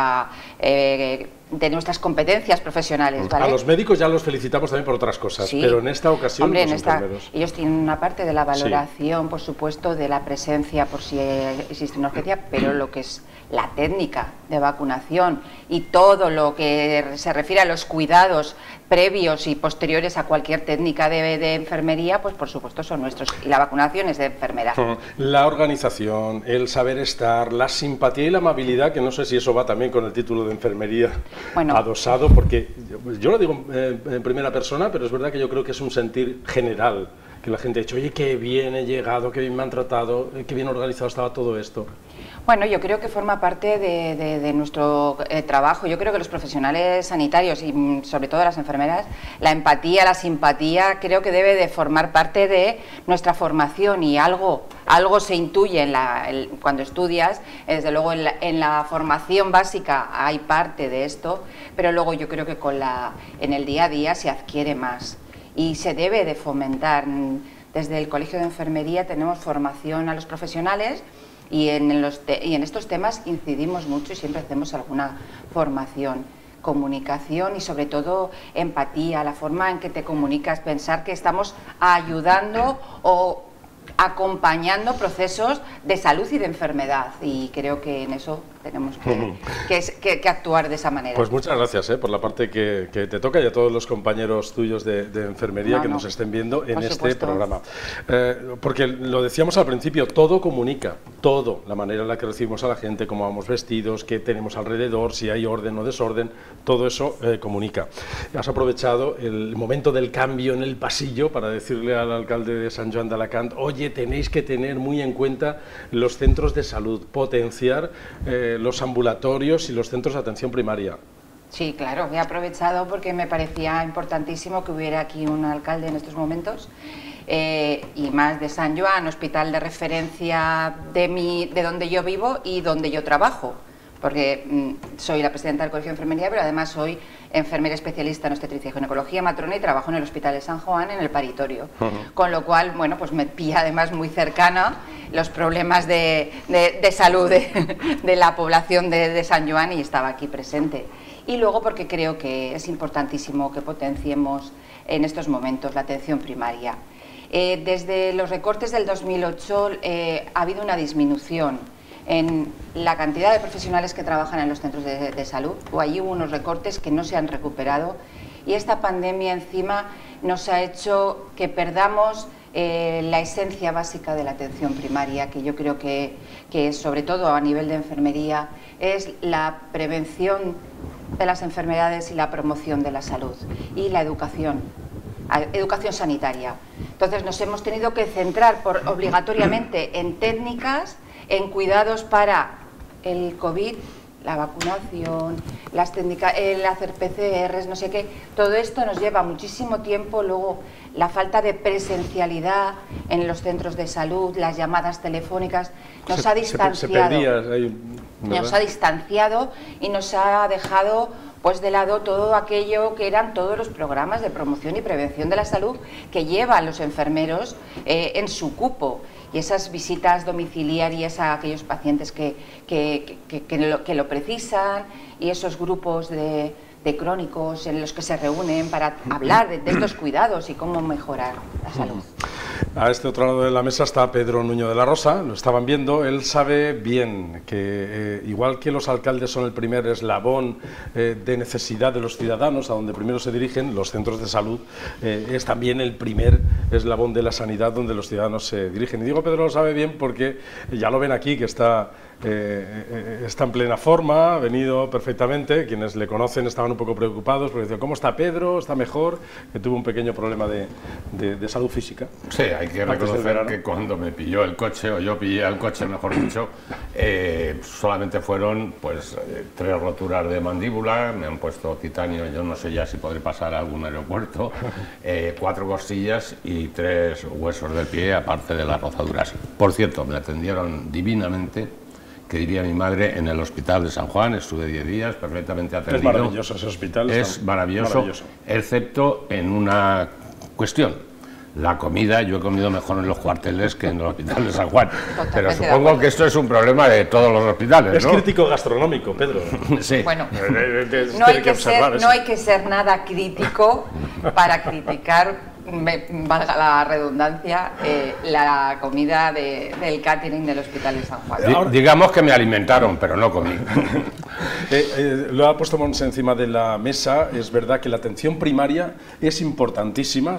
nuestras competencias profesionales, ¿vale? A los médicos ya los felicitamos también por otras cosas, sí, pero en esta ocasión los enfermeros. Ellos tienen una parte de la valoración, sí, por supuesto, de la presencia por si existe una urgencia, pero lo que es la técnica de vacunación y todo lo que se refiere a los cuidados previos y posteriores a cualquier técnica de enfermería, pues por supuesto son nuestros, y la vacunación es de enfermera. La organización, el saber estar, la simpatía y la amabilidad, que no sé si eso va también con el título de enfermería adosado, porque yo lo digo en primera persona, pero es verdad que yo creo que es un sentir general, que la gente ha dicho, oye, qué bien he llegado, qué bien me han tratado, qué bien organizado estaba todo esto. Bueno, yo creo que forma parte de nuestro trabajo. Yo creo que los profesionales sanitarios y sobre todo las enfermeras, la empatía, la simpatía, creo que debe de formar parte de nuestra formación, y algo se intuye cuando estudias. Desde luego en la formación básica hay parte de esto, pero luego yo creo que en el día a día se adquiere más y se debe de fomentar. Desde el Colegio de Enfermería tenemos formación a los profesionales, y en estos temas incidimos mucho y siempre hacemos alguna formación, comunicación y sobre todo empatía, la forma en que te comunicas, pensar que estamos ayudando o acompañando procesos de salud y de enfermedad, y creo que en eso tenemos que actuar de esa manera. Pues muchas gracias por la parte que te toca, y a todos los compañeros tuyos de enfermería que nos estén viendo en este programa. Porque lo decíamos al principio, todo comunica, todo, la manera en la que recibimos a la gente, cómo vamos vestidos, qué tenemos alrededor, si hay orden o desorden, todo eso comunica. Has aprovechado el momento del cambio en el pasillo para decirle al alcalde de Sant Joan d'Alacant, oye, tenéis que tener muy en cuenta los centros de salud, potenciar los ambulatorios y los centros de atención primaria. Sí, claro, he aprovechado porque me parecía importantísimo que hubiera aquí un alcalde en estos momentos, y más de Sant Joan, hospital de referencia de donde yo vivo y donde yo trabajo, porque soy la presidenta del Colegio de Enfermería, pero además soy enfermera especialista en obstetricia y ginecología matrona y trabajo en el Hospital de San Juan en el paritorio. Con lo cual, bueno, pues me pilla además muy cercana los problemas de salud de la población de Sant Joan, y estaba aquí presente. Y luego porque creo que es importantísimo que potenciemos en estos momentos la atención primaria. Desde los recortes del 2008 ha habido una disminución en la cantidad de profesionales que trabajan en los centros de salud, o allí hubo unos recortes que no se han recuperado, y esta pandemia encima nos ha hecho que perdamos la esencia básica de la atención primaria, que yo creo que sobre todo a nivel de enfermería es la prevención de las enfermedades y la promoción de la salud y la educación sanitaria. Entonces nos hemos tenido que centrar obligatoriamente en técnicas, en cuidados para el COVID, la vacunación, las técnicas, el hacer PCRs, no sé qué. Todo esto nos lleva muchísimo tiempo. Luego la falta de presencialidad en los centros de salud, las llamadas telefónicas, nos ha distanciado. Nos ha distanciado y nos ha dejado pues de lado todo aquello que eran todos los programas de promoción y prevención de la salud que llevan los enfermeros en su cupo, y esas visitas domiciliarias a aquellos pacientes que lo precisan, y esos grupos de crónicos en los que se reúnen para hablar de estos cuidados y cómo mejorar la salud. A este otro lado de la mesa está Pedro Nuño de la Rosa, lo estaban viendo. Él sabe bien que igual que los alcaldes son el primer eslabón de necesidad de los ciudadanos, a donde primero se dirigen, los centros de salud es también el primer eslabón de la sanidad donde los ciudadanos se dirigen. Y digo Pedro lo sabe bien porque ya lo ven aquí, que está está en plena forma, ha venido perfectamente. Quienes le conocen estaban un poco preocupados porque decían, ¿cómo está Pedro? ¿Está mejor? Que tuvo un pequeño problema de salud física. Sí, hay que reconocer que cuando me pilló el coche, o yo pillé el coche, mejor dicho, solamente fueron pues 3 roturas de mandíbula, me han puesto titanio, yo no sé ya si podré pasar a algún aeropuerto, 4 costillas y 3 huesos del pie, aparte de las rozaduras. Por cierto, me atendieron divinamente, que diría mi madre, en el hospital de San Juan. Estuve 10 días perfectamente atendido. Es maravilloso ese hospital. Es maravilloso, excepto en una cuestión. La comida, yo he comido mejor en los cuarteles que en el hospital de San Juan. Pero supongo que esto es un problema de todos los hospitales, ¿no? Es crítico gastronómico, Pedro. Sí. Bueno, no hay que ser nada crítico para criticar, valga la redundancia, la comida del catering del Hospital de San Juan. Digamos que me alimentaron, pero no comí. Lo ha puesto Montse encima de la mesa. Es verdad que la atención primaria es importantísima.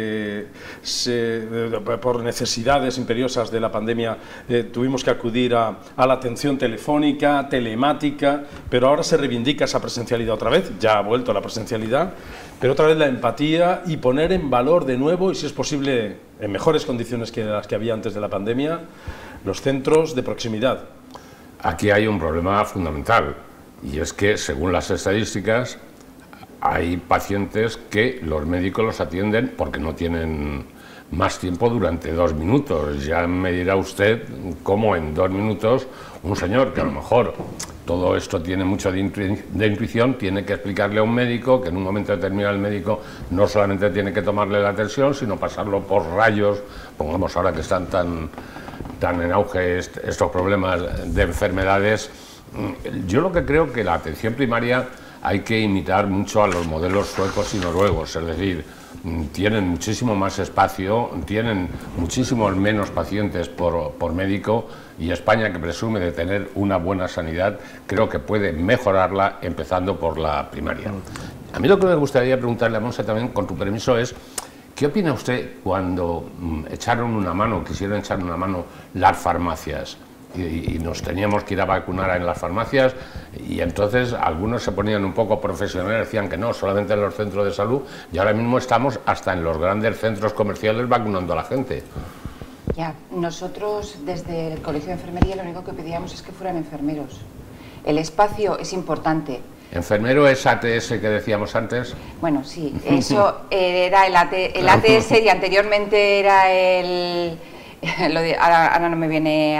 Por necesidades imperiosas de la pandemia tuvimos que acudir a la atención telefónica, telemática, pero ahora se reivindica esa presencialidad otra vez. Ya ha vuelto la presencialidad, pero otra vez la empatía y poner en valor de nuevo, y si es posible en mejores condiciones que las que había antes de la pandemia, los centros de proximidad. Aquí hay un problema fundamental, y es que, según las estadísticas, hay pacientes que los médicos los atienden porque no tienen más tiempo durante 2 minutos. Ya me dirá usted cómo en 2 minutos un señor que a lo mejor todo esto tiene mucho de intuición, tiene que explicarle a un médico que en un momento determinado el médico no solamente tiene que tomarle la tensión, sino pasarlo por rayos, pongamos ahora que están tan en auge estos problemas de enfermedades. Yo lo que creo que la atención primaria hay que imitar mucho a los modelos suecos y noruegos, es decir, tienen muchísimo más espacio, tienen muchísimos menos pacientes por médico, y España, que presume de tener una buena sanidad, creo que puede mejorarla empezando por la primaria. A mí lo que me gustaría preguntarle a Montse también, con tu permiso, es ¿qué opina usted cuando quisieron echar una mano las farmacias? Y nos teníamos que ir a vacunar en las farmacias, y entonces algunos se ponían un poco profesionales, decían que no, solamente en los centros de salud, y ahora mismo estamos hasta en los grandes centros comerciales vacunando a la gente. Ya, nosotros desde el Colegio de Enfermería lo único que pedíamos es que fueran enfermeros. El espacio es importante. ¿Enfermero es ATS que decíamos antes? Bueno, sí, eso era el ATS y anteriormente era ahora no me viene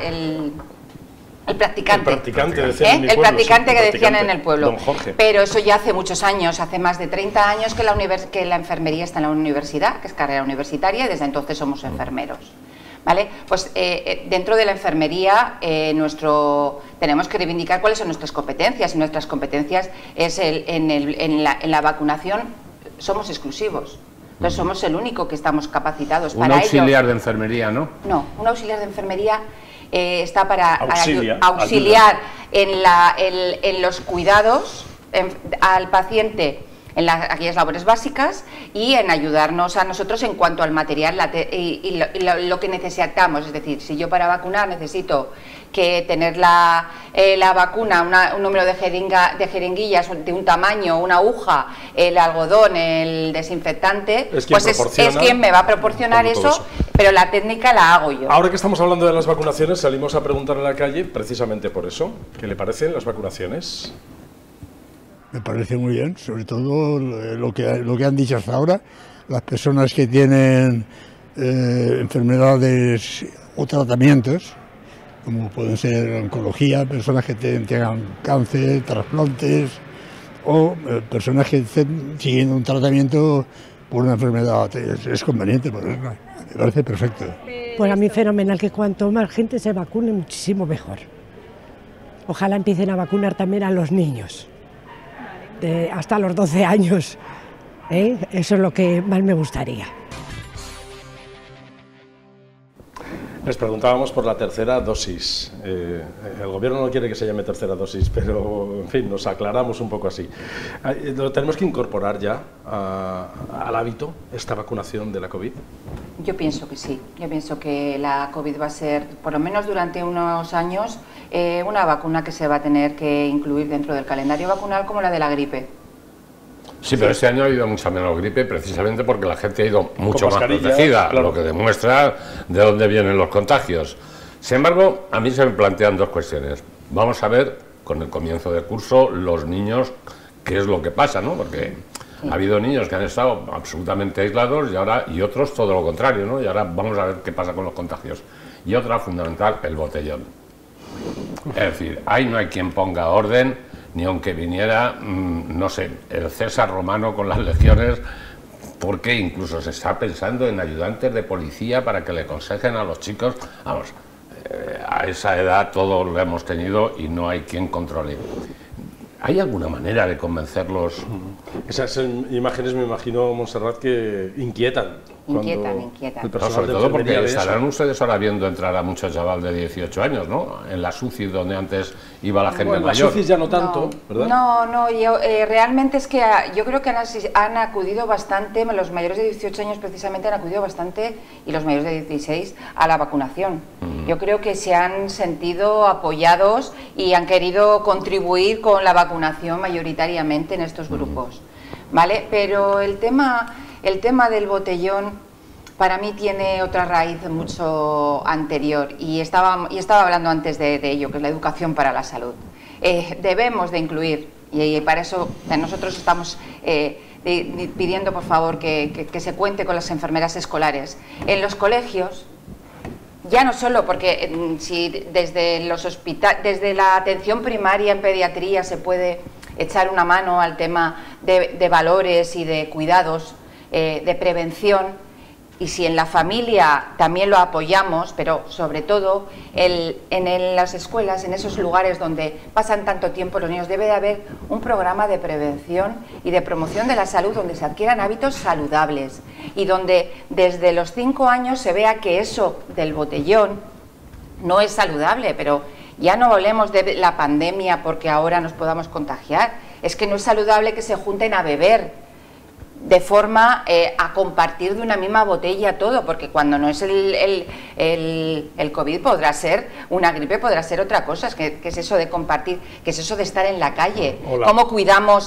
el practicante. El practicante que decían en el pueblo. Don Jorge. Pero eso ya hace muchos años, hace más de 30 años que la enfermería está en la universidad, que es carrera universitaria, y desde entonces somos enfermeros. ¿Vale? Pues dentro de la enfermería tenemos que reivindicar cuáles son nuestras competencias, y nuestras competencias es en la vacunación somos exclusivos. Entonces somos el único que estamos capacitados para ello. Un auxiliar de enfermería, ¿no? No, un auxiliar de enfermería está para auxiliar en los cuidados al paciente, en aquellas labores básicas, y en ayudarnos a nosotros en cuanto al material y lo que necesitamos. Es decir, si yo para vacunar necesito que tener la vacuna, un número de jeringuillas de un tamaño, una aguja, el algodón, el desinfectante, pues es quien me va a proporcionar eso, pero la técnica la hago yo. Ahora que estamos hablando de las vacunaciones, salimos a preguntar en la calle precisamente por eso. ¿Qué le parecen las vacunaciones? Me parece muy bien, sobre todo lo que han dicho hasta ahora, las personas que tienen enfermedades o tratamientos, como pueden ser oncología, personas que tengan cáncer, trasplantes, o personas que estén siguiendo un tratamiento por una enfermedad. Es conveniente ponerla, me parece perfecto. Pues a mí fenomenal, que cuanto más gente se vacune, muchísimo mejor. Ojalá empiecen a vacunar también a los niños. Hasta los 12 años, eso es lo que más me gustaría. Les preguntábamos por la tercera dosis. El gobierno no quiere que se llame tercera dosis, pero en fin, nos aclaramos un poco así. ¿Lo tenemos que incorporar ya al hábito esta vacunación de la COVID? Yo pienso que sí, yo pienso que la COVID va a ser, por lo menos durante unos años, una vacuna que se va a tener que incluir dentro del calendario vacunal como la de la gripe. Sí, pero este año ha habido mucha menos gripe precisamente porque la gente ha ido mucho más protegida, claro, lo que demuestra de dónde vienen los contagios. Sin embargo, a mí se me plantean dos cuestiones. Vamos a ver, con el comienzo del curso, los niños, qué es lo que pasa, ¿no? Porque ha habido niños que han estado absolutamente aislados y otros todo lo contrario, ¿no? Y ahora vamos a ver qué pasa con los contagios. Y otra fundamental, el botellón. Es decir, ahí no hay quien ponga orden, ni aunque viniera, no sé, el César romano con las legiones, porque incluso se está pensando en ayudantes de policía para que le aconsejen a los chicos. Vamos, a esa edad todos lo hemos tenido y no hay quien controle. ¿Hay alguna manera de convencerlos? Esas imágenes, me imagino, Montserrat, que inquietan. Inquietan. No, sobre todo porque estarán ustedes ahora viendo entrar a mucho chaval de 18 años, ¿no? En las UCI donde antes iba la gente mayor. En las UCI ya no tanto, ¿verdad? No, realmente es que yo creo que han acudido bastante, los mayores de 18 años precisamente han acudido bastante, y los mayores de 16, a la vacunación. Yo creo que se han sentido apoyados y han querido contribuir con la vacunación mayoritariamente en estos grupos, ¿vale? Pero el tema del botellón para mí tiene otra raíz mucho anterior y estaba hablando antes de ello, que es la educación para la salud. Debemos de incluir, y para eso nosotros estamos pidiendo por favor que se cuente con las enfermeras escolares en los colegios. Ya no solo porque si desde la atención primaria en pediatría se puede echar una mano al tema de valores y de cuidados, de prevención, y si en la familia también lo apoyamos, pero sobre todo en las escuelas, en esos lugares donde pasan tanto tiempo los niños, debe de haber un programa de prevención y de promoción de la salud donde se adquieran hábitos saludables y donde desde los 5 años se vea que eso del botellón no es saludable, pero ya no hablemos de la pandemia porque ahora nos podamos contagiar, es que no es saludable que se junten a beber de forma a compartir de una misma botella todo, porque cuando no es el COVID podrá ser una gripe, podrá ser otra cosa. ¿Qué es eso de compartir? ¿Qué es eso de estar en la calle? Hola. ¿Cómo cuidamos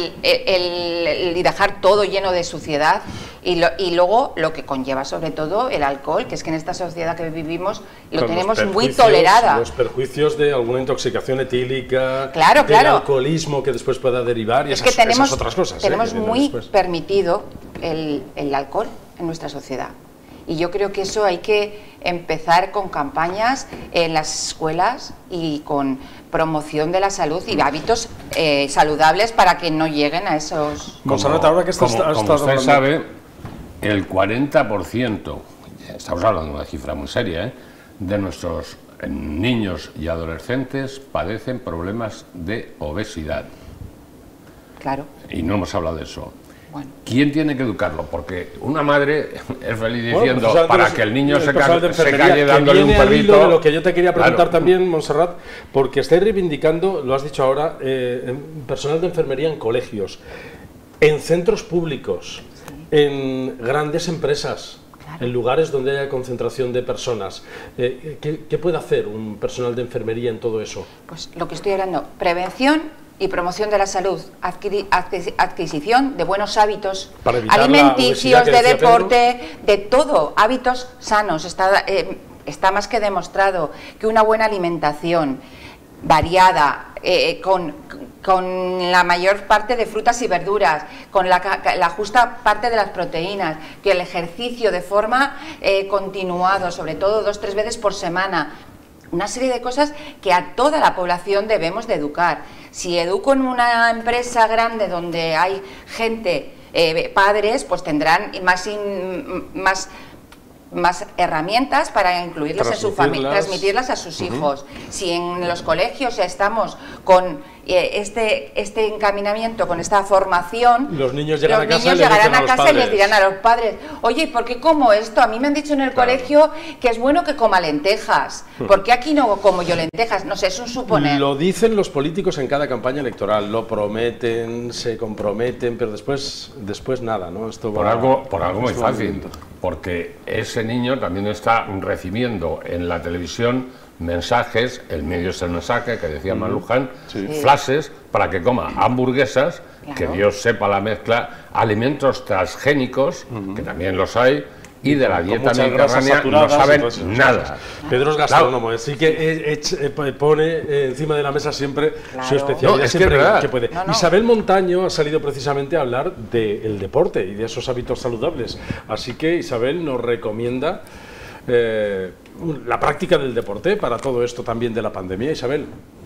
y dejar todo lleno de suciedad? Y luego lo que conlleva sobre todo el alcohol, que es que en esta sociedad que vivimos lo tenemos muy tolerada. Los perjuicios de alguna intoxicación etílica, del alcoholismo que después pueda derivar y esas otras cosas. Tenemos muy permitido el alcohol en nuestra sociedad. Y yo creo que eso hay que empezar con campañas en las escuelas y con promoción de la salud y hábitos saludables para que no lleguen a esos... Montserrat, ahora que como usted sabe, el 40%, estamos hablando de una cifra muy seria, de nuestros niños y adolescentes padecen problemas de obesidad. Claro. Y no hemos hablado de eso. Bueno. ¿Quién tiene que educarlo? Porque una madre es feliz diciendo para que el niño se calle dándole un perrito. De lo que yo te quería preguntar también, Montserrat, porque estáis reivindicando, lo has dicho ahora, personal de enfermería en colegios, en centros públicos, en grandes empresas, en lugares donde haya concentración de personas. ¿Qué puede hacer un personal de enfermería en todo eso? Pues lo que estoy hablando, prevención y promoción de la salud, adquisición de buenos hábitos alimenticios, de deporte, de todo, hábitos sanos. Está más que demostrado que una buena alimentación variada, con la mayor parte de frutas y verduras, con la justa parte de las proteínas, que el ejercicio de forma continuado, sobre todo 2 o 3 veces por semana, una serie de cosas que a toda la población debemos de educar. Si educo en una empresa grande donde hay gente, padres, pues tendrán más herramientas para incluirlas en su familia, transmitirlas a sus hijos. Si en los colegios ya estamos con este encaminamiento, con esta formación, los niños llegarán a casa y les dirán a los padres: oye, ¿por qué como esto? A mí me han dicho en el colegio que es bueno que coma lentejas. ¿Por qué aquí no como yo lentejas? No sé, es un suponer. Lo dicen los políticos en cada campaña electoral, lo prometen, se comprometen, pero después nada, ¿no? Esto por algo muy fácil. porque ese niño también está recibiendo en la televisión mensajes, el medio es el mensaje que decía Maluján, flashes para que coma hamburguesas, que Dios sepa la mezcla, alimentos transgénicos, que también los hay, y de la dieta mediterránea no saben nada. Pedro es gastrónomo, así que pone encima de la mesa siempre su especialidad, no, es siempre que puede. Isabel Montaño ha salido precisamente a hablar del deporte y de esos hábitos saludables. Así que Isabel nos recomienda la práctica del deporte para todo esto también de la pandemia. Isabel.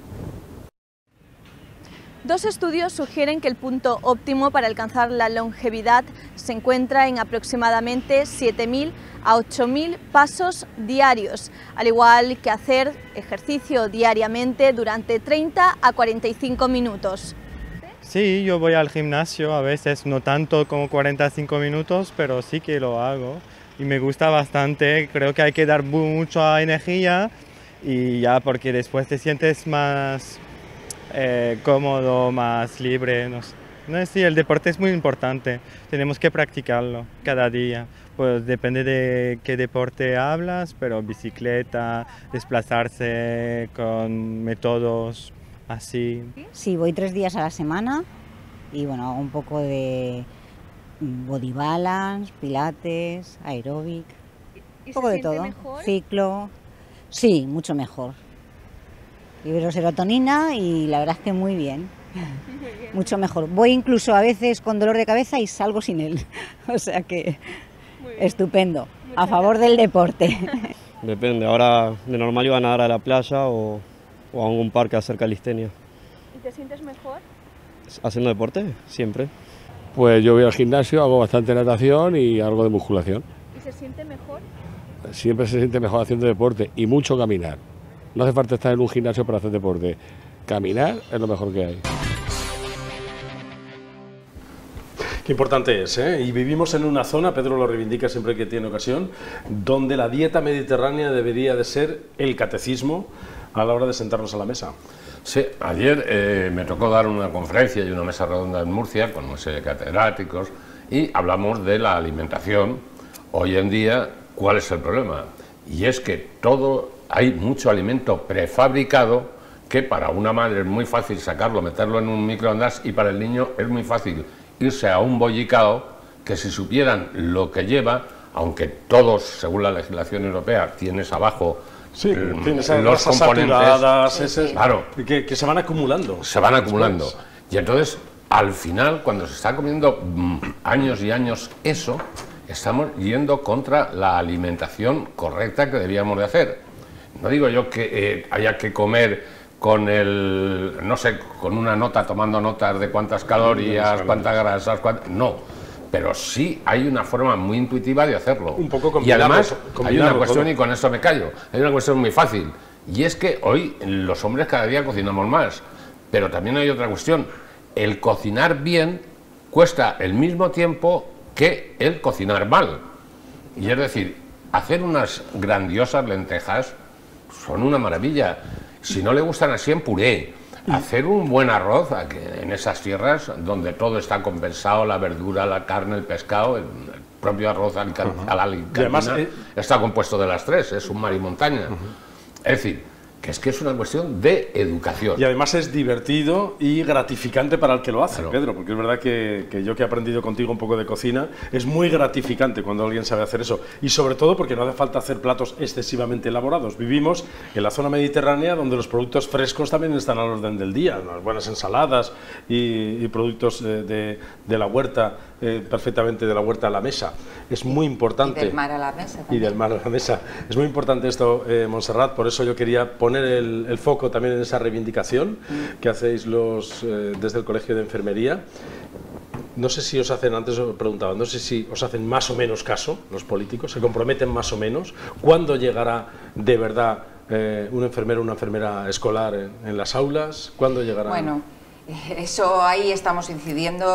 Dos estudios sugieren que el punto óptimo para alcanzar la longevidad se encuentra en aproximadamente 7.000 a 8.000 pasos diarios, al igual que hacer ejercicio diariamente durante 30 a 45 minutos. Sí, yo voy al gimnasio, a veces no tanto como 45 minutos, pero sí que lo hago y me gusta bastante. Creo que hay que dar mucha energía y ya, porque después te sientes más cómodo, más libre. No, sí, el deporte es muy importante, tenemos que practicarlo cada día. Pues depende de qué deporte hablas, pero bicicleta, desplazarse con métodos así. Sí, voy 3 días a la semana y bueno, hago un poco de body balance, pilates, aeróbic, un poco de todo. Mejor? Ciclo, sí, mucho mejor. Libero serotonina y la verdad es que muy bien, mucho mejor. Voy incluso a veces con dolor de cabeza y salgo sin él, o sea que estupendo, a favor del deporte. Depende, ahora de normal iba a nadar a la playa o a algún parque a hacer calistenia. ¿Y te sientes mejor? ¿Haciendo deporte? Siempre. Pues yo voy al gimnasio, hago bastante natación y algo de musculación. ¿Y se siente mejor? Siempre se siente mejor haciendo deporte y mucho caminar. No hace falta estar en un gimnasio para hacer deporte. Caminar es lo mejor que hay. Qué importante es, ¿eh? Y vivimos en una zona, Pedro lo reivindica siempre que tiene ocasión, donde la dieta mediterránea debería de ser el catecismo a la hora de sentarnos a la mesa. Sí, ayer me tocó dar una conferencia y una mesa redonda en Murcia con una serie de catedráticos y hablamos de la alimentación. Hoy en día, ¿cuál es el problema? Y es que hay mucho alimento prefabricado que para una madre es muy fácil sacarlo, meterlo en un microondas, y para el niño es muy fácil irse a un bollicao que, si supieran lo que lleva, aunque todos, según la legislación europea, tienes abajo los componentes, claro, que se van acumulando. Se van acumulando. Y entonces, al final, cuando se está comiendo años y años eso, estamos yendo contra la alimentación correcta que debíamos de hacer. No digo yo que haya que comer con no sé, con una nota, tomando notas de cuántas calorías, cuántas grasas, no. Pero sí hay una forma muy intuitiva de hacerlo. Un poco y además hay una cuestión, y con esto me callo, hay una cuestión muy fácil. Y es que hoy los hombres cada día cocinamos más. Pero también hay otra cuestión. El cocinar bien cuesta el mismo tiempo que el cocinar mal. Y es decir, hacer unas grandiosas lentejas son una maravilla. Si no le gustan así, en puré. Hacer un buen arroz en esas tierras donde todo está compensado, la verdura, la carne, el pescado, el propio arroz a la alicantina está compuesto de las tres, es un mar y montaña. Es decir, que es una cuestión de educación. Y además es divertido y gratificante para el que lo hace, claro. Pedro, porque es verdad que yo, que he aprendido contigo un poco de cocina, es muy gratificante cuando alguien sabe hacer eso. Y sobre todo porque no hace falta hacer platos excesivamente elaborados. Vivimos en la zona mediterránea, donde los productos frescos también están al orden del día, unas buenas ensaladas y productos de la huerta, perfectamente de la huerta a la mesa. Es muy importante. Y del mar a la mesa también. Y del mar a la mesa. Es muy importante esto, Montserrat, por eso yo quería poner el foco también en esa reivindicación que hacéis desde el Colegio de Enfermería. No sé si os hacen, antes os preguntaba, no sé si os hacen más o menos caso los políticos, se comprometen más o menos. ¿Cuándo llegará de verdad un enfermero o una enfermera escolar en las aulas? ¿Cuándo llegará? Bueno, eso ahí estamos incidiendo.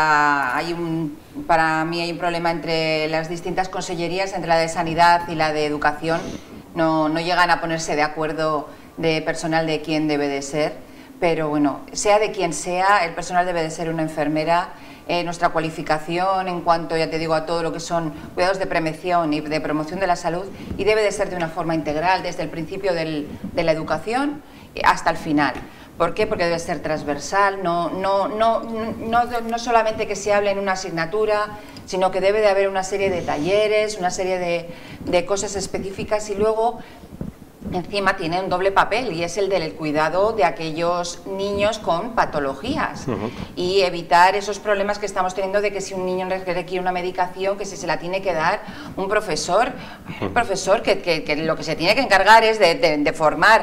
Para mí hay un problema entre las distintas consellerías, entre la de Sanidad y la de Educación. No llegan a ponerse de acuerdo de personal de quién debe de ser, pero bueno, sea de quien sea, el personal debe de ser una enfermera. Nuestra cualificación en cuanto, ya te digo, a todo lo que son cuidados de prevención y de promoción de la salud, y debe de ser de una forma integral, desde el principio de la educación hasta el final. ¿Por qué? Porque debe ser transversal, no solamente que se hable en una asignatura, sino que debe de haber una serie de talleres, una serie de cosas específicas, y luego encima tiene un doble papel, y es el del cuidado de aquellos niños con patologías y evitar esos problemas que estamos teniendo de que si un niño requiere una medicación, que si se la tiene que dar un profesor, que lo que se tiene que encargar es de formar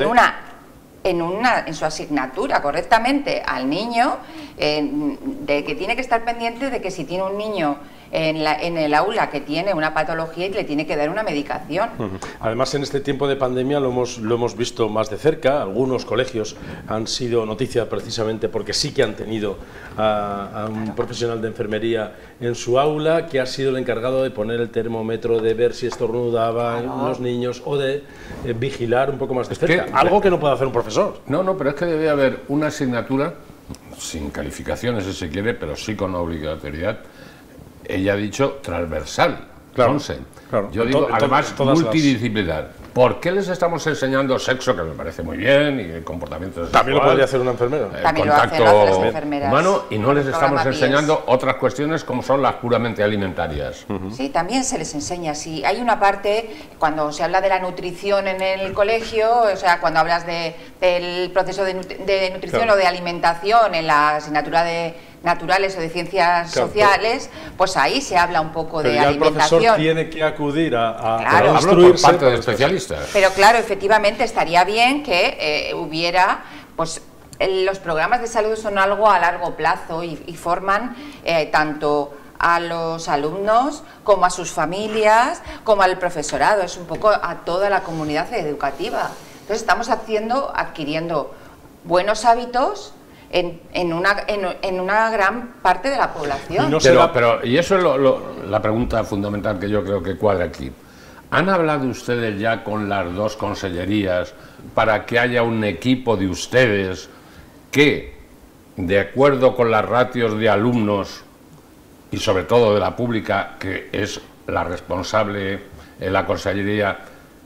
en su asignatura correctamente al niño, de que tiene que estar pendiente de que si tiene un niño en el aula que tiene una patología y le tiene que dar una medicación. Además, en este tiempo de pandemia lo hemos visto más de cerca. Algunos colegios han sido noticia precisamente porque sí que han tenido a un profesional de enfermería en su aula que ha sido el encargado de poner el termómetro, de ver si estornudaban los niños o de vigilar un poco más de cerca. Algo que no puede hacer un profesor. No, pero es que debe haber una asignatura, sin calificaciones si se quiere, pero sí con obligatoriedad. Ella ha dicho transversal, claro. Yo digo, además, multidisciplinar. ¿Por qué les estamos enseñando sexo, que me parece muy bien, y el comportamiento sexual? También lo podría hacer una enfermera. También contacto humano, y no les estamos enseñando otras cuestiones como son las puramente alimentarias. Sí, también se les enseña. Sí, hay una parte, cuando se habla de la nutrición en el colegio, o sea, cuando hablas del proceso de nutrición o de alimentación en la asignatura de naturales o de ciencias sociales, pues ahí se habla un poco de alimentación. El profesor tiene que acudir a instruirse por parte de especialistas. Pero claro, efectivamente estaría bien que hubiera, pues los programas de salud son algo a largo plazo y forman tanto a los alumnos como a sus familias, como al profesorado, es un poco a toda la comunidad educativa. Entonces estamos adquiriendo buenos hábitos en una gran parte de la población. Y eso es la pregunta fundamental que yo creo que cuadra aquí. ¿Han hablado ustedes ya con las dos consellerías para que haya un equipo de ustedes que, de acuerdo con las ratios de alumnos y sobre todo de la pública, que es la responsable en la consellería,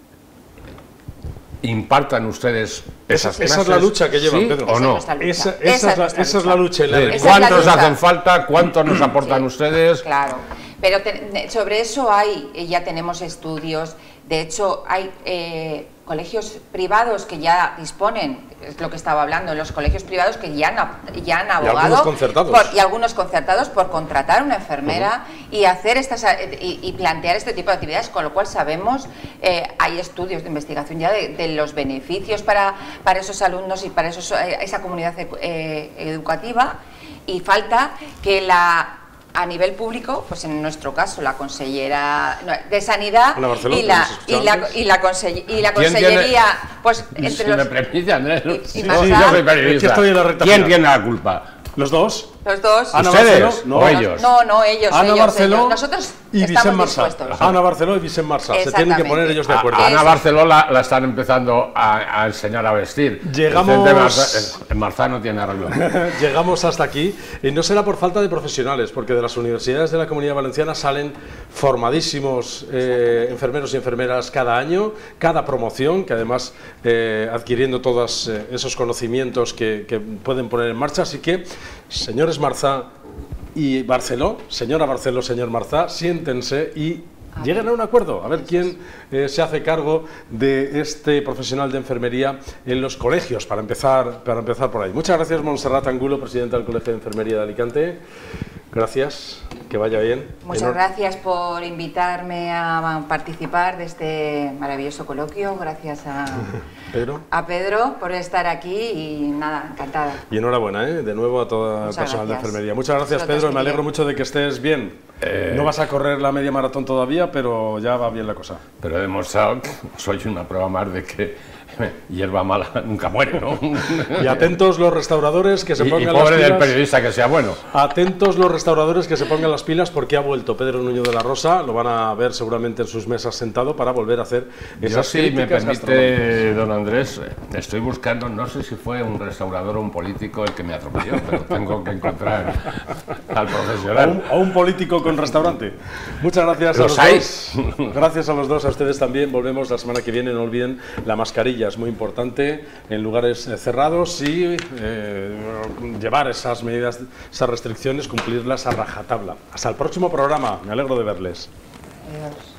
impartan ustedes esas clases? Esa es la lucha que llevan, ¿sí, Pedro? ¿o no? Esa es la lucha. ¿Cuántos hacen falta? ¿Cuántos nos aportan ustedes? Claro, pero sobre eso ya tenemos estudios. De hecho, hay colegios privados que ya disponen, es lo que estaba hablando, en los colegios privados que ya han abogado, y algunos concertados por contratar una enfermera y hacer y plantear este tipo de actividades, con lo cual sabemos, hay estudios de investigación ya de los beneficios para esos alumnos y para esa comunidad educativa, y falta que a nivel público, pues en nuestro caso, la consellera de Sanidad y la consellería, pues entre los... me permitan, yo soy periodista. ¿Quién tiene la culpa? ¿Los dos? Los dos. Ana ¿Ustedes Barceló, o ellos? No, ellos. Ana Barceló nosotros y Vicent Marsá. Ana Barceló y Vicent Marsá. Se tienen que poner ellos de acuerdo. Ana Barceló la están empezando a enseñar a vestir. Marsá no tiene arreglo. Llegamos hasta aquí. Y no será por falta de profesionales, porque de las universidades de la Comunidad Valenciana salen formadísimos enfermeros y enfermeras cada año, cada promoción, que además adquiriendo todos esos conocimientos que pueden poner en marcha. Así que, señores Marsá y Barceló, señora Barceló, señor Marsá, siéntense y lleguen a un acuerdo, a ver quién se hace cargo de este profesional de enfermería en los colegios, para empezar por ahí. Muchas gracias, Montserrat Angulo, presidenta del Colegio de Enfermería de Alicante. Gracias, que vaya bien. Muchas gracias por invitarme a participar de este maravilloso coloquio. Gracias a Pedro por estar aquí y nada, encantada. Y enhorabuena, de nuevo a todo el personal de enfermería. Muchas gracias, Pedro, me alegro mucho de que estés bien. No vas a correr la media maratón todavía, pero ya va bien la cosa. Pero he demostrado que soy una prueba más de que hierba mala nunca muere, ¿no? Y atentos los restauradores que se pongan pobre las pilas. del periodista que sea bueno. Atentos los restauradores que se pongan las pilas porque ha vuelto Pedro Nuño de la Rosa, lo van a ver seguramente en sus mesas sentado para volver a hacer esas Yo, si me críticas permite, gastronómicas. don Andrés, estoy buscando, no sé si fue un restaurador o un político el que me atropelló, pero tengo que encontrar al profesional. A un político con restaurante. Muchas gracias a los dos. Gracias a los dos, a ustedes también. Volvemos la semana que viene. No olviden la mascarilla, es muy importante en lugares cerrados y llevar esas medidas, esas restricciones, cumplirlas a rajatabla. Hasta el próximo programa. Me alegro de verles. Adiós.